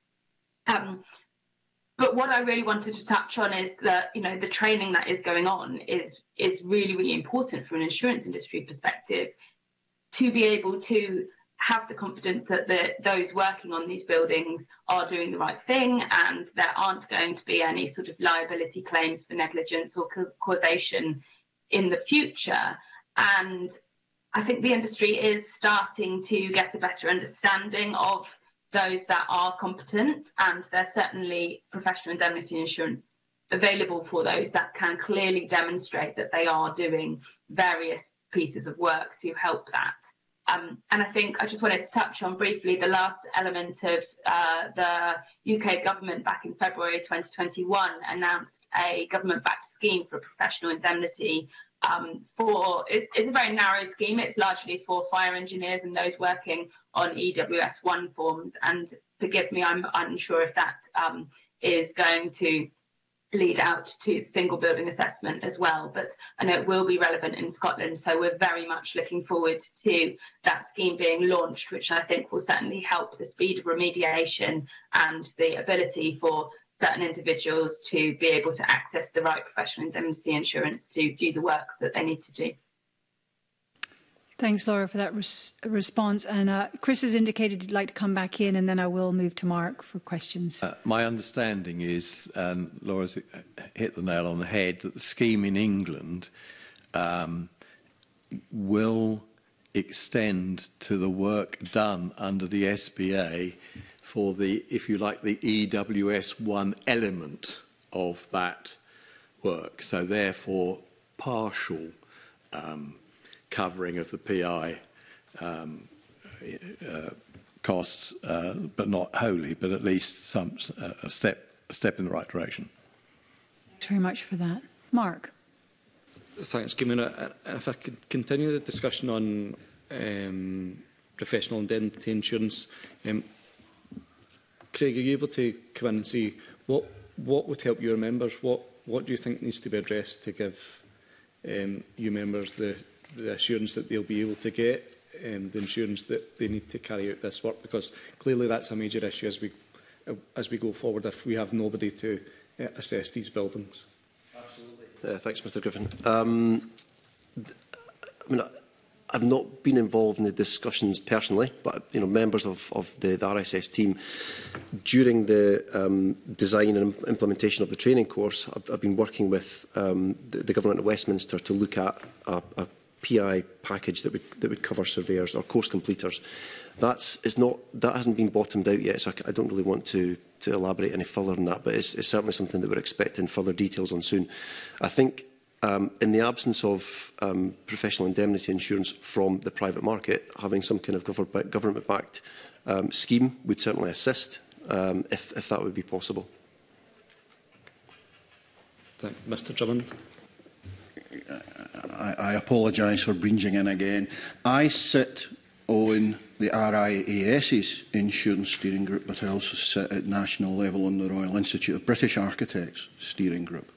But what I really wanted to touch on is that, you know, the training that is going on is really, really important from an insurance industry perspective, to be able to have the confidence that those working on these buildings are doing the right thing, and there aren't going to be any sort of liability claims for negligence or causation in the future. And I think the industry is starting to get a better understanding of those that are competent, and there's certainly professional indemnity insurance available for those that can clearly demonstrate that they are doing various pieces of work to help that. And I think I just wanted to touch on briefly the last element of the UK government back in February 2021 announced a government-backed scheme for professional indemnity. It's a very narrow scheme. It's largely for fire engineers and those working on EWS1 forms. And forgive me, I'm unsure if that is going to lead out to single building assessment as well, but I know it will be relevant in Scotland, so we're very much looking forward to that scheme being launched, which I think will certainly help the speed of remediation and the ability for certain individuals to be able to access the right professional indemnity insurance to do the works that they need to do. Thanks, Laura, for that response. And Chris has indicated he'd like to come back in, and then I will move to Mark for questions. My understanding is, Laura's hit the nail on the head, that the scheme in England will extend to the work done under the SBA for the, if you like, the EWS1 element of that work. So therefore, partial covering of the PI costs, but not wholly, but at least a step in the right direction. Thanks very much for that. Mark. Thanks, Convener. If I could continue the discussion on professional indemnity insurance, Craig, are you able to come in and see what would help your members? What do you think needs to be addressed to give you members the assurance that they'll be able to get the insurance that they need to carry out this work? Because clearly that's a major issue as we go forward if we have nobody to assess these buildings. Absolutely. Thanks, Mr Griffin. I mean, I've not been involved in the discussions personally, but members of the RSS team during the design and implementation of the training course, I've been working with the government of Westminster to look at a PI package that would cover surveyors or course completers. That hasn't been bottomed out yet, so I don't really want to elaborate any further on that, but it's certainly something that we're expecting further details on soon. I think in the absence of professional indemnity insurance from the private market, having some kind of government-backed scheme would certainly assist if that would be possible. Mr Drummond. I apologise for bringing in again. I sit on the RIAS's insurance steering group, but I also sit at national level on the Royal Institute of British Architects steering group.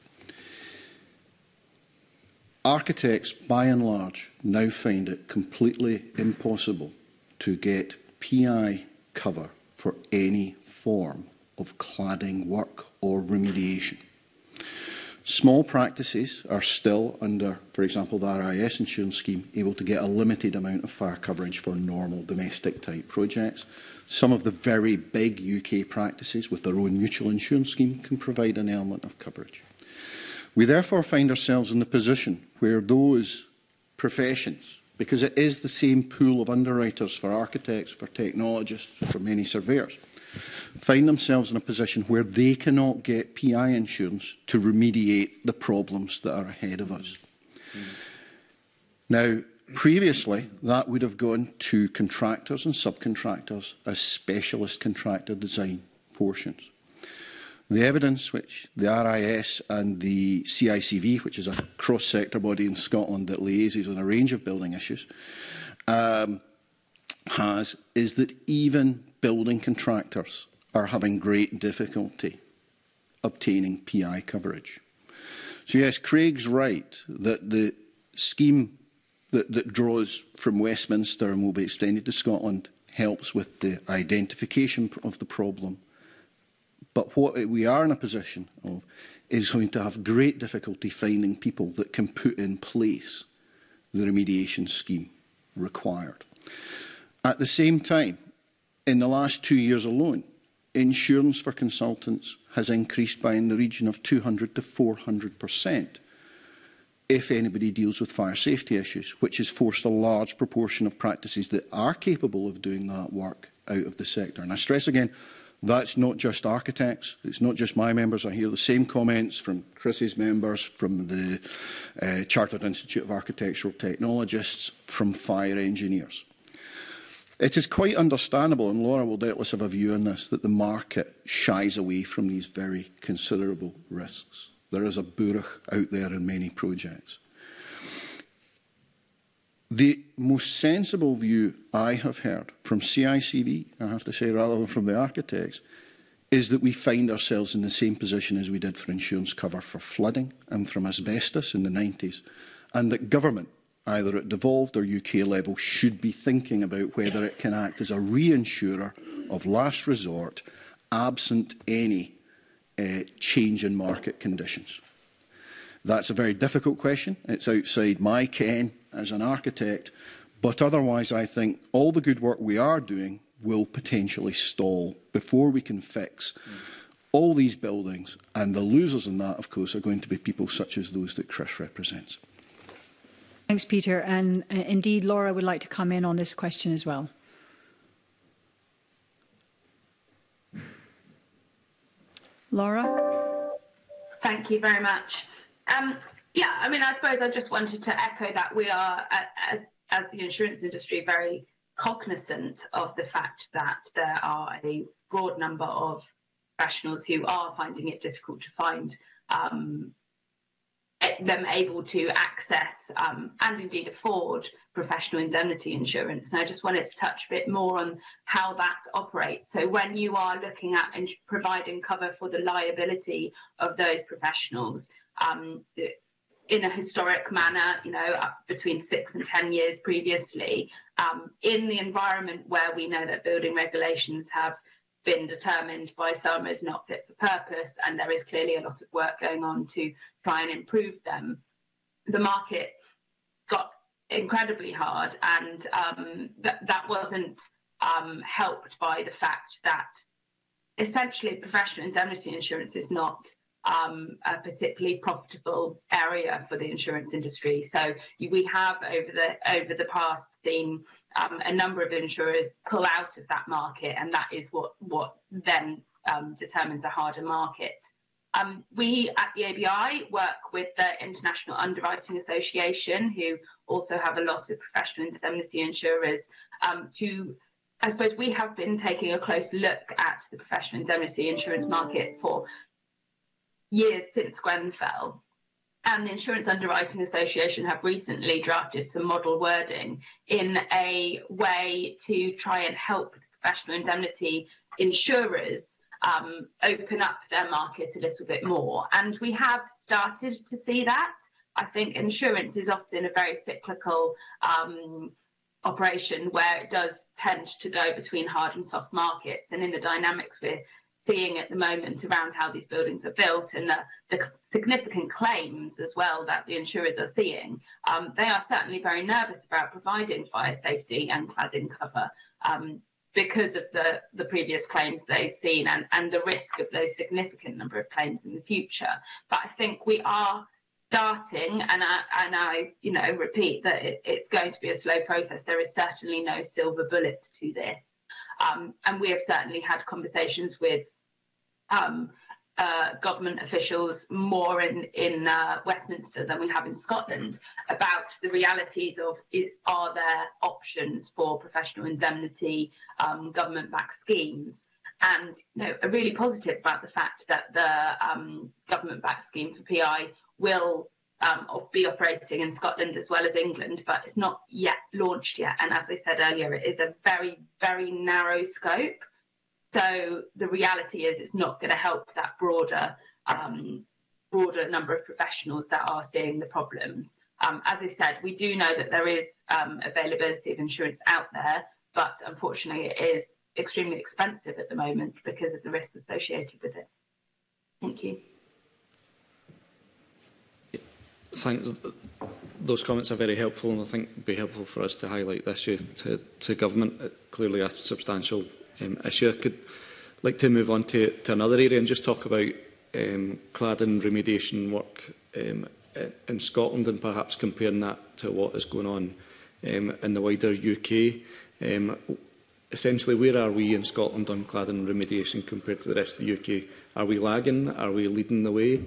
Architects, by and large, now find it completely impossible to get PI cover for any form of cladding work or remediation. Small practices are still under, for example, the RIS insurance scheme, able to get a limited amount of fire coverage for normal domestic type projects. Some of the very big UK practices with their own mutual insurance scheme can provide an element of coverage. We therefore find ourselves in the position where those professions, because it is the same pool of underwriters for architects, for technologists, for many surveyors, find themselves in a position where they cannot get PI insurance to remediate the problems that are ahead of us. Now, previously, that would have gone to contractors and subcontractors as specialist contractor design portions. The evidence which the RIS and the CICV, which is a cross-sector body in Scotland that liaises on a range of building issues, has is that even building contractors are having great difficulty obtaining PI coverage. So yes, Craig's right that the scheme that draws from Westminster and will be extended to Scotland helps with the identification of the problem. But what we are in a position of is going to have great difficulty finding people that can put in place the remediation scheme required. At the same time, in the last 2 years alone, insurance for consultants has increased by in the region of 200 to 400% if anybody deals with fire safety issues, which has forced a large proportion of practices that are capable of doing that work out of the sector. And I stress again, that's not just architects, it's not just my members. I hear the same comments from Chris's members, from the Chartered Institute of Architectural Technologists, from fire engineers. It is quite understandable, and Laura will doubtless have a view on this, that the market shies away from these very considerable risks. There is a burach out there in many projects. The most sensible view I have heard from CICV, I have to say, rather than from the architects, is that we find ourselves in the same position as we did for insurance cover for flooding and from asbestos in the 90s, and that government, either at devolved or UK level, should be thinking about whether it can act as a reinsurer of last resort, absent any change in market conditions. That's a very difficult question. It's outside my ken as an architect, but otherwise I think all the good work we are doing will potentially stall before we can fix all these buildings, and the losers in that, of course, are going to be people such as those that Chris represents. Thanks, Peter. And indeed, Laura would like to come in on this question as well. Laura? Thank you very much. Yeah, I mean, I suppose I just wanted to echo that we are, as the insurance industry, very cognizant of the fact that there are a broad number of professionals who are finding it difficult to find them able to access and indeed afford professional indemnity insurance. And I just wanted to touch a bit more on how that operates. So when you are looking at providing cover for the liability of those professionals, in a historic manner, you know, between 6 and 10 years previously, in the environment where we know that building regulations have been determined by some as not fit for purpose, and there is clearly a lot of work going on to try and improve them, the market got incredibly hard, and that wasn't helped by the fact that essentially professional indemnity insurance is not a particularly profitable area for the insurance industry. So we have over the past seen a number of insurers pull out of that market, and that is what then determines a harder market. We at the ABI work with the International Underwriting Association, who also have a lot of professional indemnity insurers, I suppose we have been taking a close look at the professional indemnity insurance market for years since Grenfell, and the Insurance Underwriting Association have recently drafted some model wording in a way to try and help professional indemnity insurers open up their market a little bit more. And we have started to see that. I think insurance is often a very cyclical operation where it does tend to go between hard and soft markets, and in the dynamics we're seeing at the moment around how these buildings are built and the significant claims as well that the insurers are seeing, they are certainly very nervous about providing fire safety and cladding cover because of the previous claims they've seen and the risk of those significant number of claims in the future. But I think we are starting, and I repeat that it's going to be a slow process. There is certainly no silver bullet to this. And we have certainly had conversations with government officials more in Westminster than we have in Scotland about the realities of are there options for professional indemnity government-backed schemes. And are really positive about the fact that the government-backed scheme for PI will be operating in Scotland as well as England, but it's not yet launched yet. And as I said earlier, it is a very, very narrow scope. So the reality is it's not going to help that broader number of professionals that are seeing the problems. As I said, we do know that there is availability of insurance out there, but unfortunately it is extremely expensive at the moment because of the risks associated with it. Thank you. Thanks. Those comments are very helpful, and I think it'd be helpful for us to highlight the issue to government. Clearly a substantial issue. I could like to move on to another area and just talk about cladding remediation work in Scotland, and perhaps comparing that to what is going on in the wider UK. Essentially, where are we in Scotland on cladding remediation compared to the rest of the UK? Are we lagging? Are we leading the way?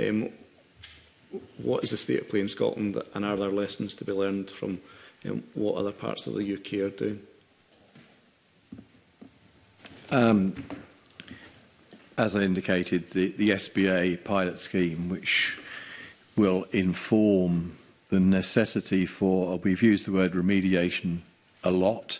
What is the state of play in Scotland, and are there lessons to be learned from what other parts of the UK are doing? As I indicated, the SBA pilot scheme, which will inform the necessity for, we've used the word remediation a lot.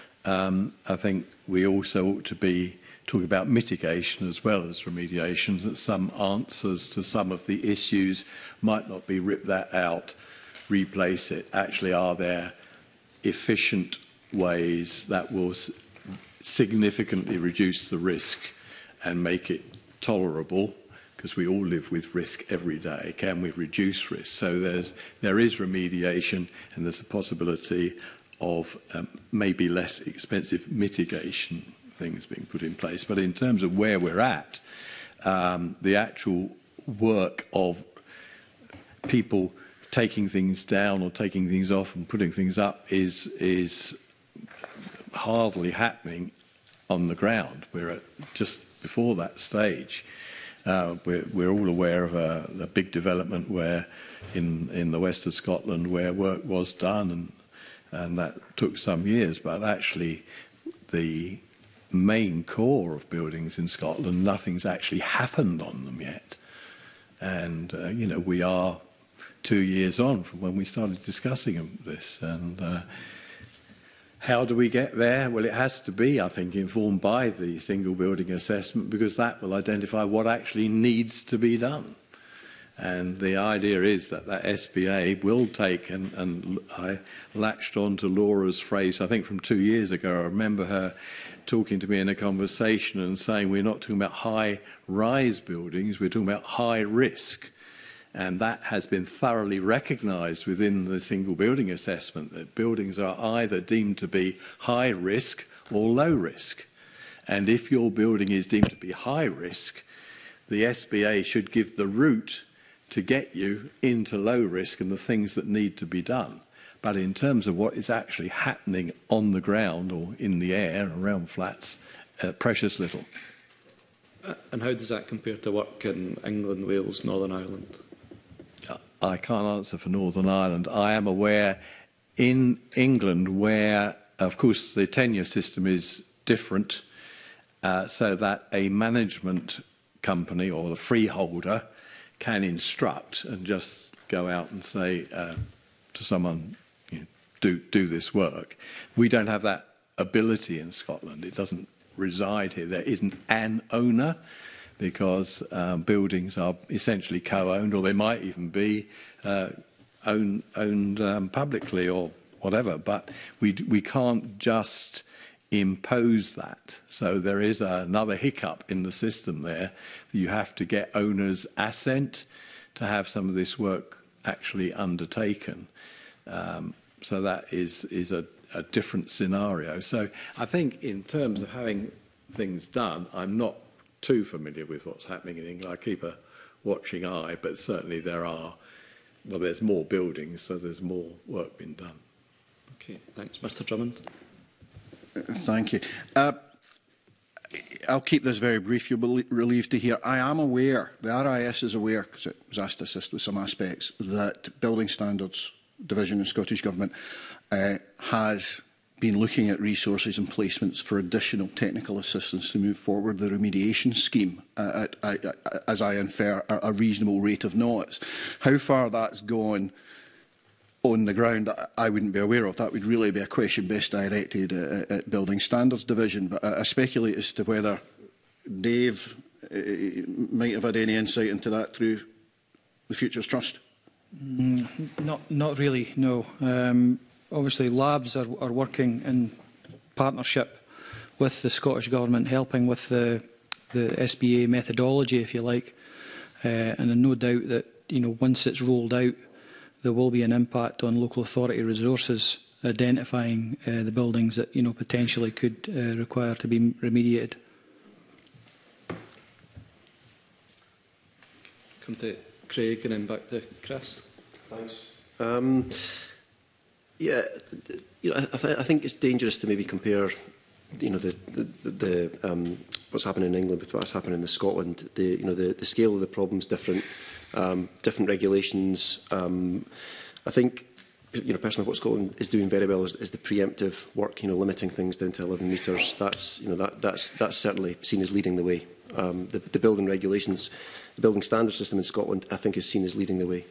I think we also ought to be talking about mitigation as well as remediation, that some answers to some of the issues might not be rip that out, replace it. Actually, are there efficient ways that will significantly reduce the risk and make it tolerable? Because we all live with risk every day. Can we reduce risk? So there is remediation, and there's the possibility of maybe less expensive mitigation things being put in place. But in terms of where we're at, the actual work of people taking things down or taking things off and putting things up is hardly happening on the ground. We're at just before that stage. We're all aware of a big development where in the west of Scotland where work was done, and that took some years, but actually the main core of buildings in Scotland, nothing's actually happened on them yet. And, we are 2 years on from when we started discussing this. And how do we get there? Well, it has to be, I think, informed by the single building assessment, because that will identify what actually needs to be done. And the idea is that SBA will take, and I latched on to Laura's phrase, I think from 2 years ago. I remember her talking to me in a conversation and saying we're not talking about high-rise buildings, we're talking about high risk. And that has been thoroughly recognised within the single building assessment, that buildings are either deemed to be high risk or low risk. And if your building is deemed to be high risk, the SBA should give the route to get you into low risk and the things that need to be done. But in terms of what is actually happening on the ground or in the air around flats, precious little. And how does that compare to work in England, Wales, Northern Ireland? I can't answer for Northern Ireland. I am aware in England where, of course, the tenure system is different, so that a management company or the freeholder can instruct and just go out and say to someone, do this work. We don't have that ability in Scotland. It doesn't reside here. There isn't an owner, because buildings are essentially co-owned, or they might even be owned publicly or whatever. But we can't just impose that. So there is another hiccup in the system there. You have to get owners' assent to have some of this work actually undertaken. So that is a different scenario. So I think in terms of having things done, I'm not too familiar with what's happening in England. I keep a watching eye, but certainly there's more buildings, so there's more work being done. Okay, thanks. Mr Drummond. Thank you. I'll keep this very brief. You'll be relieved to hear. I am aware, the RIS is aware, because it was asked to assist with some aspects, that Building Standards Division in Scottish Government has been looking at resources and placements for additional technical assistance to move forward the remediation scheme at as I infer, a reasonable rate of knots. How far that's gone on the ground, I wouldn't be aware of. That would really be a question best directed at Building Standards Division. But I speculate as to whether Dave might have had any insight into that through the Futures Trust. Not really, no. Obviously, labs are working in partnership with the Scottish Government, helping with the SBA methodology, if you like. And no doubt that once it's rolled out, there will be an impact on local authority resources, identifying the buildings that potentially could require to be remediated. Come to Craig and then back to Chris. Thanks. Yeah, I think it's dangerous to maybe compare, what's happening in England with what's happening in Scotland. The scale of the problem is different. Different regulations. I think, personally, what Scotland is doing very well is the preemptive work. Limiting things down to 11 metres. That's certainly seen as leading the way. The building regulations, the building standard system in Scotland, I think, is seen as leading the way.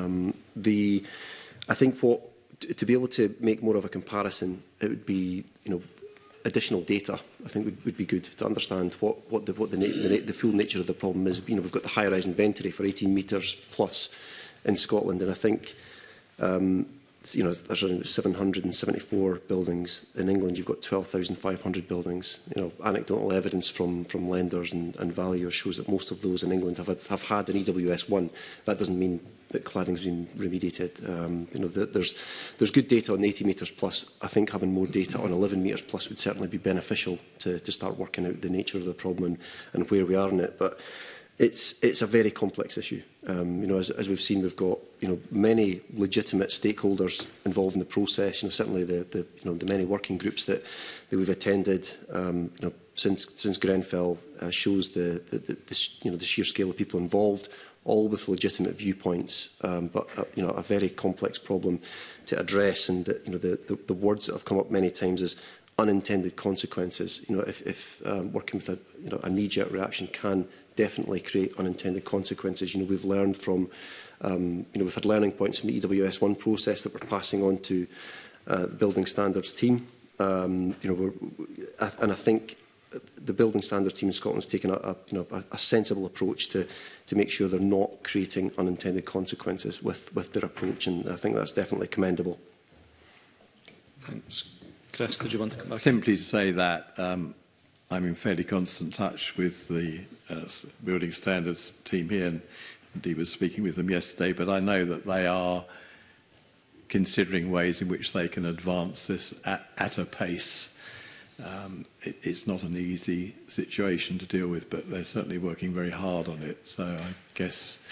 I think to be able to make more of a comparison, it would be, additional data, I think, would be good to understand what the full nature of the problem is. We've got the high-rise inventory for 18 metres plus in Scotland, and I think there's around 774 buildings. In England, you've got 12,500 buildings. Anecdotal evidence from lenders and valuers shows that most of those in England have had an EWS1. That doesn't mean that cladding's been remediated. There's good data on 80 metres plus. I think having more data on 11 metres plus would certainly be beneficial to start working out the nature of the problem and where we are in it. But it's a very complex issue. As we've seen, we've got many legitimate stakeholders involved in the process. Certainly the many working groups that we've attended since Grenfell shows the sheer scale of people involved, all with legitimate viewpoints, but a very complex problem to address. And the words that have come up many times is unintended consequences. If working with a knee-jerk reaction can definitely create unintended consequences. We've learned from, we've had learning points from the EWS1 process that we're passing on to the building standards team. And I think the building standards team in Scotland has taken a sensible approach to make sure they're not creating unintended consequences with their approach, and I think that's definitely commendable. Thanks. Chris, did you want to come back? Simply to say that I'm in fairly constant touch with the building standards team here, and indeed was speaking with them yesterday, but I know that they are considering ways in which they can advance this at a pace. It's not an easy situation to deal with, but they're certainly working very hard on it. So I guess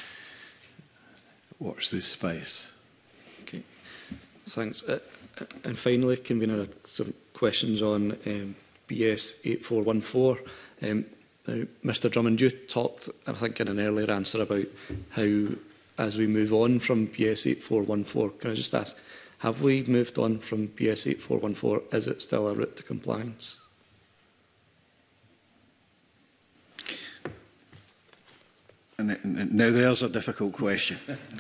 watch this space. Okay, thanks. And finally, convener, some questions on BS 8414. Now, Mr Drummond, you talked, I think, in an earlier answer about how, as we move on from BS 8414, can I just ask, have we moved on from BS 8414? Is it still a route to compliance? And now there's a difficult question.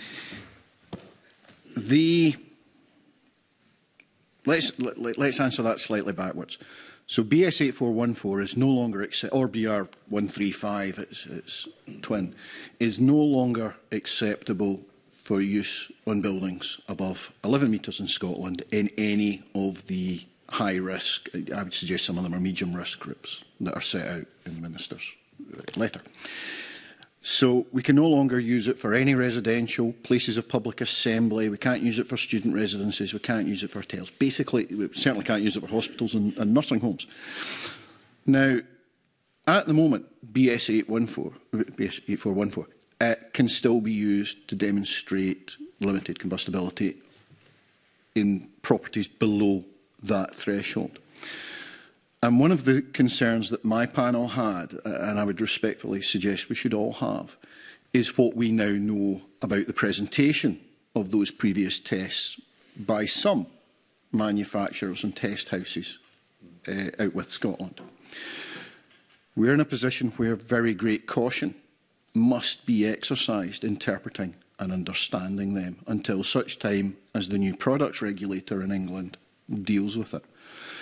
Let's answer that slightly backwards. So BS 8414 is no longer or BR 135, its twin, is no longer acceptable for use on buildings above 11 metres in Scotland in any of the high risk. I would suggest some of them are medium risk groups that are set out in the Minister's letter. So we can no longer use it for any residential, places of public assembly. We can't use it for student residences. We can't use it for hotels. Basically, we certainly can't use it for hospitals and nursing homes. Now, at the moment, BS 8414 can still be used to demonstrate limited combustibility in properties below that threshold. And one of the concerns that my panel had, and I would respectfully suggest we should all have, is what we now know about the presentation of those previous tests by some manufacturers and test houses out with Scotland. We're in a position where very great caution must be exercised interpreting and understanding them until such time as the new products regulator in England deals with it.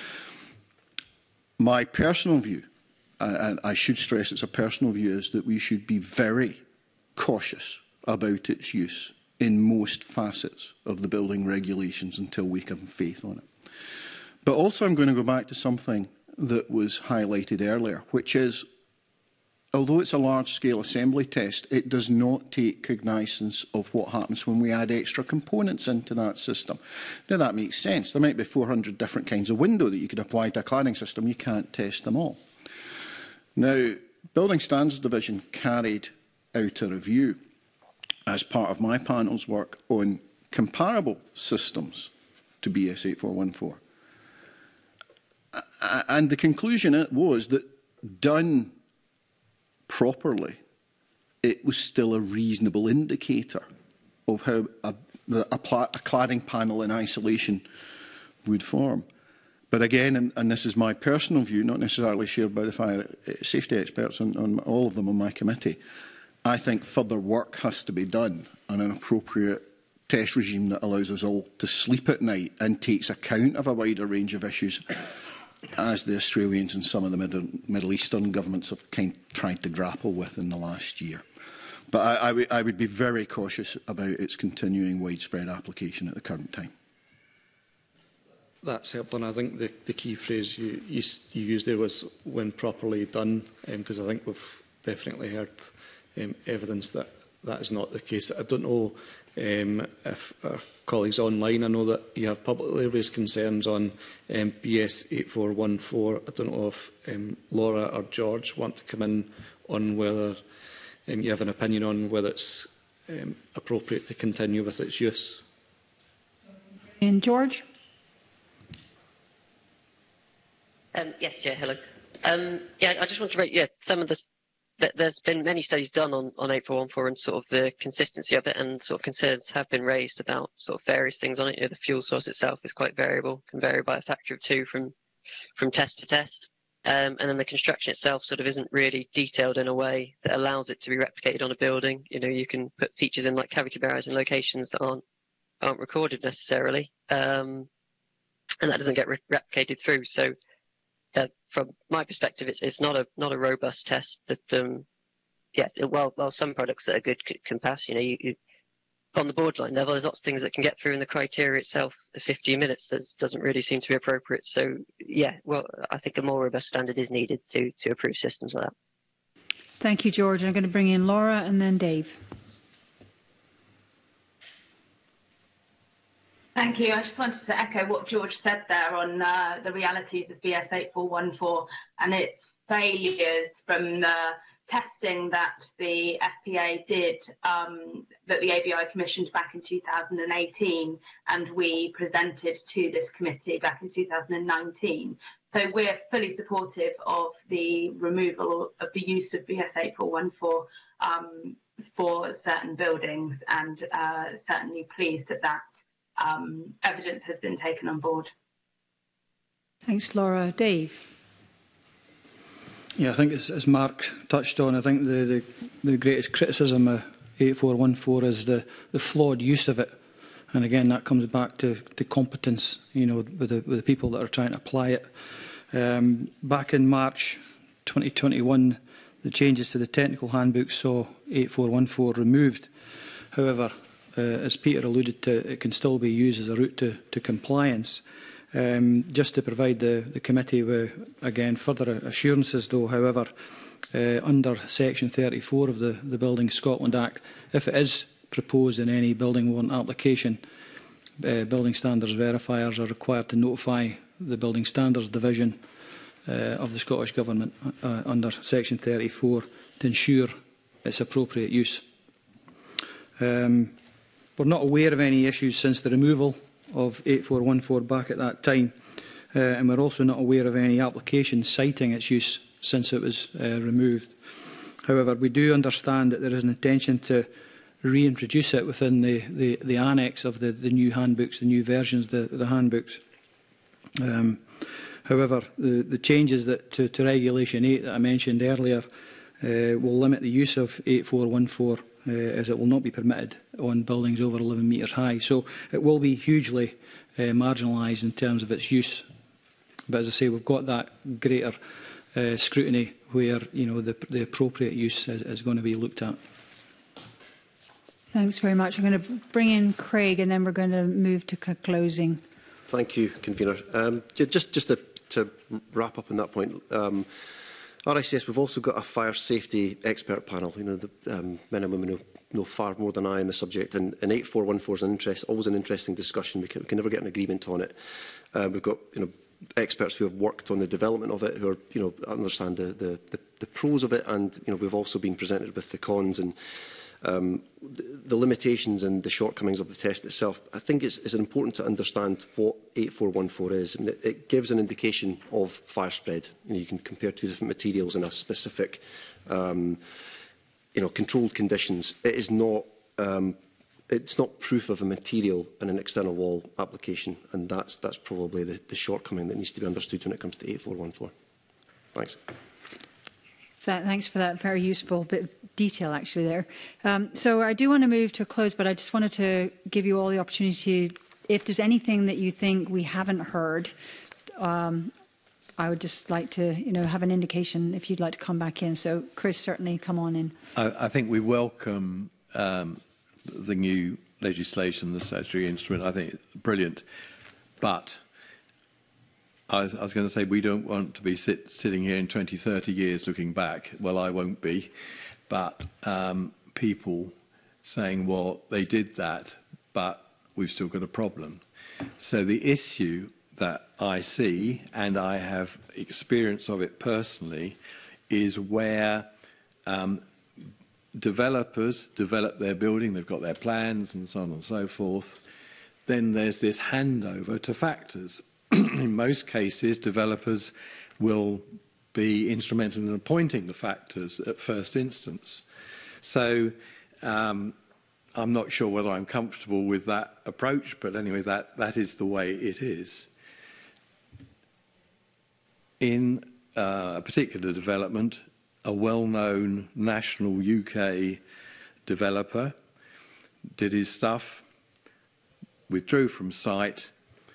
My personal view, and I should stress it's a personal view, is that we should be very cautious about its use in most facets of the building regulations until we have faith on it. But also I'm going to go back to something that was highlighted earlier, which is, although it's a large-scale assembly test, it does not take cognizance of what happens when we add extra components into that system. Now, that makes sense. There might be 400 different kinds of window that you could apply to a cladding system. You can't test them all. Now, Building Standards Division carried out a review as part of my panel's work on comparable systems to BS 8414. And the conclusion was that, done properly, it was still a reasonable indicator of how a cladding panel in isolation would form. But again, and this is my personal view, not necessarily shared by the fire safety experts on all of them on my committee, I think further work has to be done on an appropriate test regime that allows us all to sleep at night and takes account of a wider range of issues, as the Australians and some of the Middle Eastern governments have tried to grapple with in the last year. But I would be very cautious about its continuing widespread application at the current time. That's helpful, and I think the key phrase you used there was "when properly done," because I think we've definitely heard evidence that that is not the case. I don't know if our colleagues online, I know that you have publicly raised concerns on BS 8414. I don't know if Laura or George want to come in on whether you have an opinion on whether it's appropriate to continue with its use. And George? Yes, yeah, hello. Yeah, I just want to rate, some of the there's been many studies done on 8414 and sort of the consistency of it, and sort of concerns have been raised about sort of various things on it. You know, the fuel source itself is quite variable, can vary by a factor of 2 from test to test. And then the construction itself sort of isn't really detailed in a way that allows it to be replicated on a building. You know, you can put features in like cavity barriers in locations that aren't recorded necessarily. And that doesn't get replicated through. So from my perspective, it's not a robust test that, while some products that are good can pass, you know, you on the borderline level, there's lots of things that can get through in the criteria itself. The 15 minutes doesn't really seem to be appropriate. So, I think a more robust standard is needed to approve systems like that. Thank you, George. I'm going to bring in Laura and then Dave. Thank you. I just wanted to echo what George said there on the realities of BS 8414 and its failures from the testing that the FPA did, that the ABI commissioned back in 2018, and we presented to this committee back in 2019. So we're fully supportive of the removal of the use of BS 8414 for certain buildings, and certainly pleased that evidence has been taken on board. Thanks, Laura. Dave? Yeah, I think as Mark touched on, I think the greatest criticism of 8414 is the flawed use of it. And again, that comes back to competence, you know, with the people that are trying to apply it. Back in March 2021, the changes to the technical handbook saw 8414 removed. However, as Peter alluded to, it can still be used as a route to compliance. Just to provide the committee with, again, further assurances, though, however, under Section 34 of the Building Scotland Act, if it is proposed in any building warrant application, building standards verifiers are required to notify the Building Standards Division of the Scottish Government under Section 34 to ensure its appropriate use. We're not aware of any issues since the removal of 8414 back at that time, and we're also not aware of any applications citing its use since it was removed. However, we do understand that there is an intention to reintroduce it within the annex of the new handbooks, the new versions of the handbooks. However, the changes to Regulation 8 that I mentioned earlier will limit the use of 8414 as it will not be permitted on buildings over 11 metres high. So it will be hugely marginalised in terms of its use. But as I say, we've got that greater scrutiny where the appropriate use is going to be looked at. Thanks very much. I'm going to bring in Craig and then we're going to move to closing. Thank you, Convener. Just to wrap up on that point, RICS, we've also got a fire safety expert panel. The men and women know far more than I on the subject, and 8414 is always an interesting discussion. We can never get an agreement on it. We've got experts who have worked on the development of it, who are understand the pros of it, and we've also been presented with the cons and the limitations and the shortcomings of the test itself. I think it's important to understand what 8414 is. I mean, it gives an indication of fire spread. You can compare two different materials in a specific, controlled conditions. It is not. It's not proof of a material in an external wall application, and that's probably the shortcoming that needs to be understood when it comes to 8414. Thanks. Thanks for that very useful bit of detail, actually, there. So I do want to move to a close, but I just wanted to give you all the opportunity, if there's anything that you think we haven't heard, I would just like to have an indication if you'd like to come back in. So, Chris, certainly come on in. I think we welcome the new legislation, the statutory instrument. I think it's brilliant. But I was going to say we don't want to be sitting here in 20, 30 years looking back. Well, I won't be. But people saying, well, they did that, but we've still got a problem. So the issue that I see, and I have experience of it personally, is where developers develop their building, they've got their plans and so on and so forth. Then there's this handover to factors. In most cases, developers will be instrumental in appointing the factors at first instance. So I'm not sure whether I'm comfortable with that approach, but anyway, that is the way it is. In a particular development, a well-known national UK developer did his stuff, withdrew from site,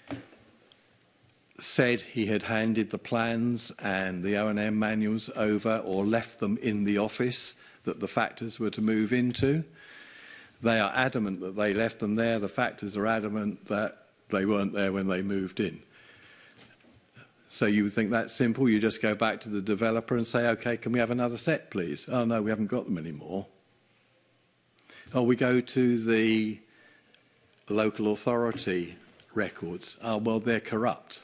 said he had handed the plans and the O&M manuals over or left them in the office that the factors were to move into. They are adamant that they left them there. The factors are adamant that they weren't there when they moved in. So you would think that's simple. You just go back to the developer and say, OK, can we have another set, please? Oh, no, we haven't got them anymore. Or we go to the local authority records. Oh, well, they're corrupt.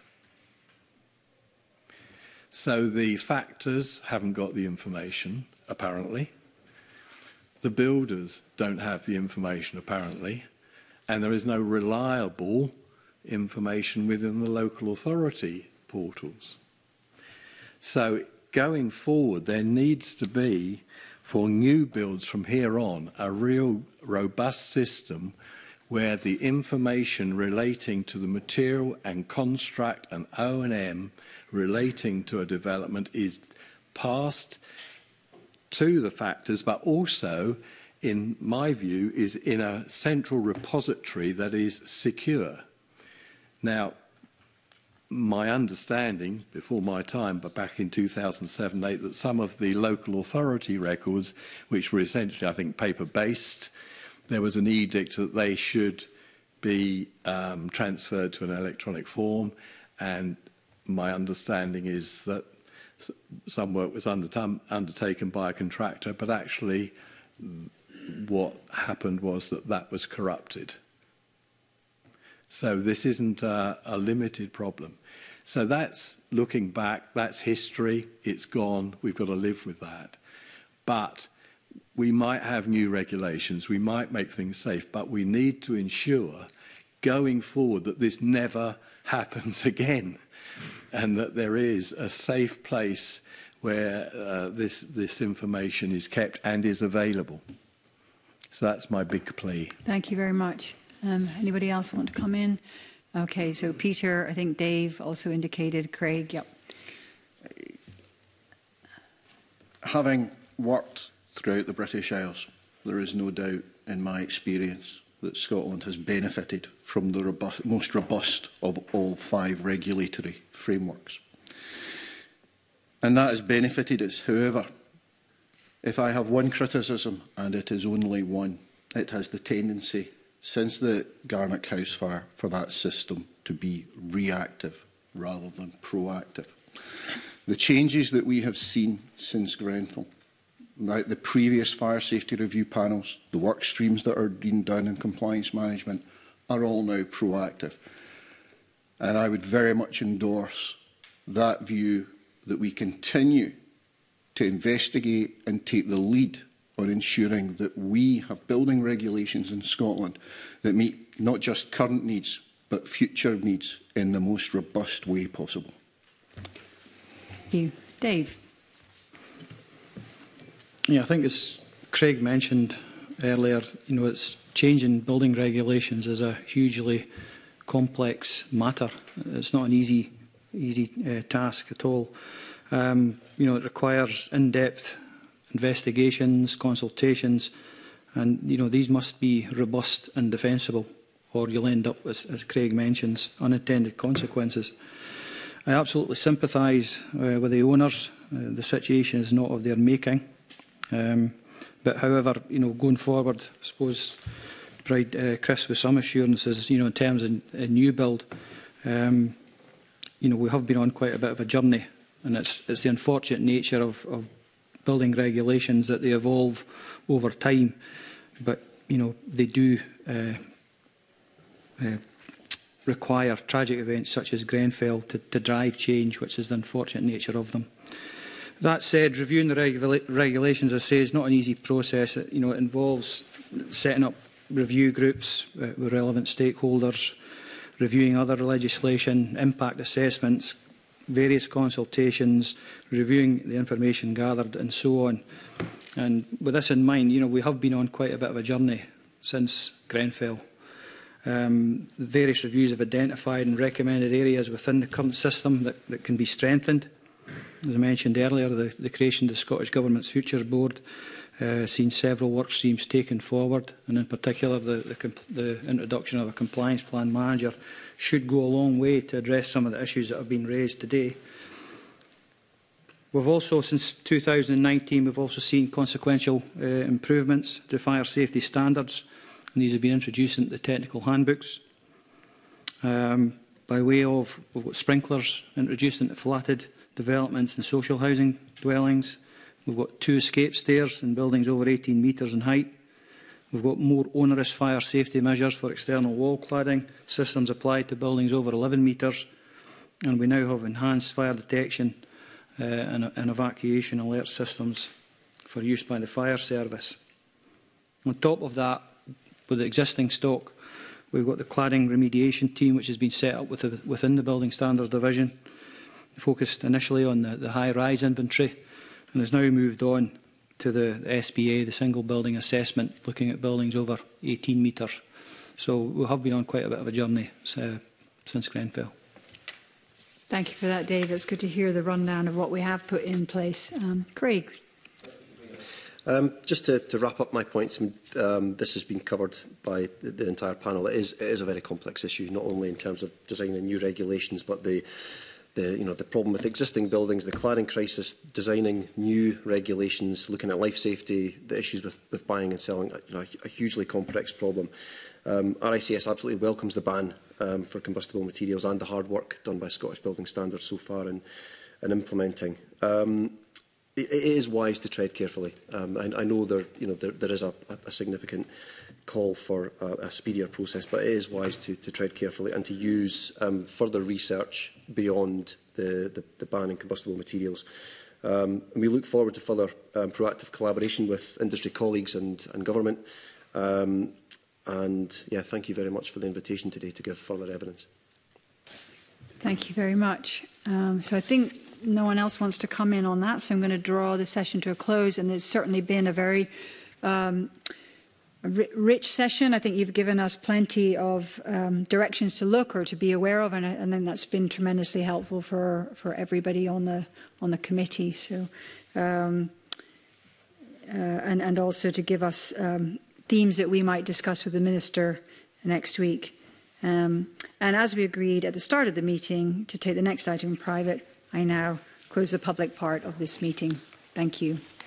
So the factors haven't got the information, apparently. The builders don't have the information, apparently. And there is no reliable information within the local authority portals. So going forward, there needs to be, for new builds from here on, a real robust system where the information relating to the material and construct and O&M relating to a development is passed to the factors, but also, in my view, is in a central repository that is secure. Now, my understanding, before my time, but back in 2007-8, that some of the local authority records, which were essentially, I think, paper-based, there was an edict that they should be transferred to an electronic form, and my understanding is that some work was undertaken by a contractor, but actually what happened was that that was corrupted. So this isn't a limited problem. So that's looking back, that's history, it's gone, we've got to live with that. But we might have new regulations, we might make things safe, but we need to ensure going forward that this never happens again, and that there is a safe place where this information is kept and is available. So that's my big plea. Thank you very much. Anybody else want to come in? Okay, so Peter, I think Dave also indicated, Craig, yep. Having worked throughout the British Isles, there is no doubt in my experience that Scotland has benefited from the most robust of all 5 regulatory frameworks. And that has benefited us. However, if I have one criticism, and it is only one, it has the tendency, since the Garnock House fire, for that system to be reactive rather than proactive. The changes that we have seen since Grenfell, the previous fire safety review panels, the work streams that are being done in compliance management, are all now proactive. And I would very much endorse that view that we continue to investigate and take the lead on ensuring that we have building regulations in Scotland that meet not just current needs, but future needs in the most robust way possible. Thank you. Dave. Yeah, I think as Craig mentioned earlier, it's changing building regulations is a hugely complex matter. It's not an easy task at all. It requires in-depth investigations, consultations, and these must be robust and defensible, or you'll end up, as Craig mentions, unintended consequences. I absolutely sympathise with the owners. The situation is not of their making. But however, going forward, I suppose, Chris, with some assurances, in terms of a new build, we have been on quite a bit of a journey, and it's the unfortunate nature of building regulations that they evolve over time. But they do require tragic events such as Grenfell to drive change, which is the unfortunate nature of them. That said, reviewing the regulations, as I say, is not an easy process. It involves setting up review groups with relevant stakeholders, reviewing other legislation, impact assessments, various consultations, reviewing the information gathered, and so on. And with this in mind, we have been on quite a bit of a journey since Grenfell. The various reviews have identified and recommended areas within the current system that can be strengthened. As I mentioned earlier, the creation of the Scottish Government's Futures Board seen several work streams taken forward, and in particular the introduction of a compliance plan manager should go a long way to address some of the issues that have been raised today. We've also, since 2019, we've also seen consequential improvements to fire safety standards, and these have been introduced into the technical handbooks. By way of, we've got sprinklers introduced into flatted developments and social housing dwellings. We've got 2 escape stairs in buildings over 18 metres in height. We've got more onerous fire safety measures for external wall cladding, systems applied to buildings over 11 metres, and we now have enhanced fire detection and evacuation alert systems for use by the fire service. On top of that, with the existing stock, we've got the cladding remediation team, which has been set up within the Building Standards Division, focused initially on the high-rise inventory, and has now moved on to the SBA, the single building assessment, looking at buildings over 18 metres. So we have been on quite a bit of a journey since Grenfell. Thank you for that, Dave. It's good to hear the rundown of what we have put in place. Craig. Just to wrap up my points, this has been covered by the entire panel. It is a very complex issue, not only in terms of designing new regulations, but the problem with existing buildings, the cladding crisis, designing new regulations, looking at life safety, the issues with buying and selling, a hugely complex problem. RICS absolutely welcomes the ban for combustible materials and the hard work done by Scottish Building Standards so far in implementing. It is wise to tread carefully. I know there is a significant call for a speedier process, but it is wise to tread carefully and to use further research beyond the ban on combustible materials. And we look forward to further proactive collaboration with industry colleagues and government. And yeah, thank you very much for the invitation today to give further evidence. Thank you very much. So I think no one else wants to come in on that, so I'm going to draw the session to a close. And it's certainly been a very rich session. I think you've given us plenty of directions to look or to be aware of, and then that's been tremendously helpful for everybody on the committee. So and also to give us themes that we might discuss with the Minister next week. And as we agreed at the start of the meeting to take the next item in private, I now close the public part of this meeting. Thank you.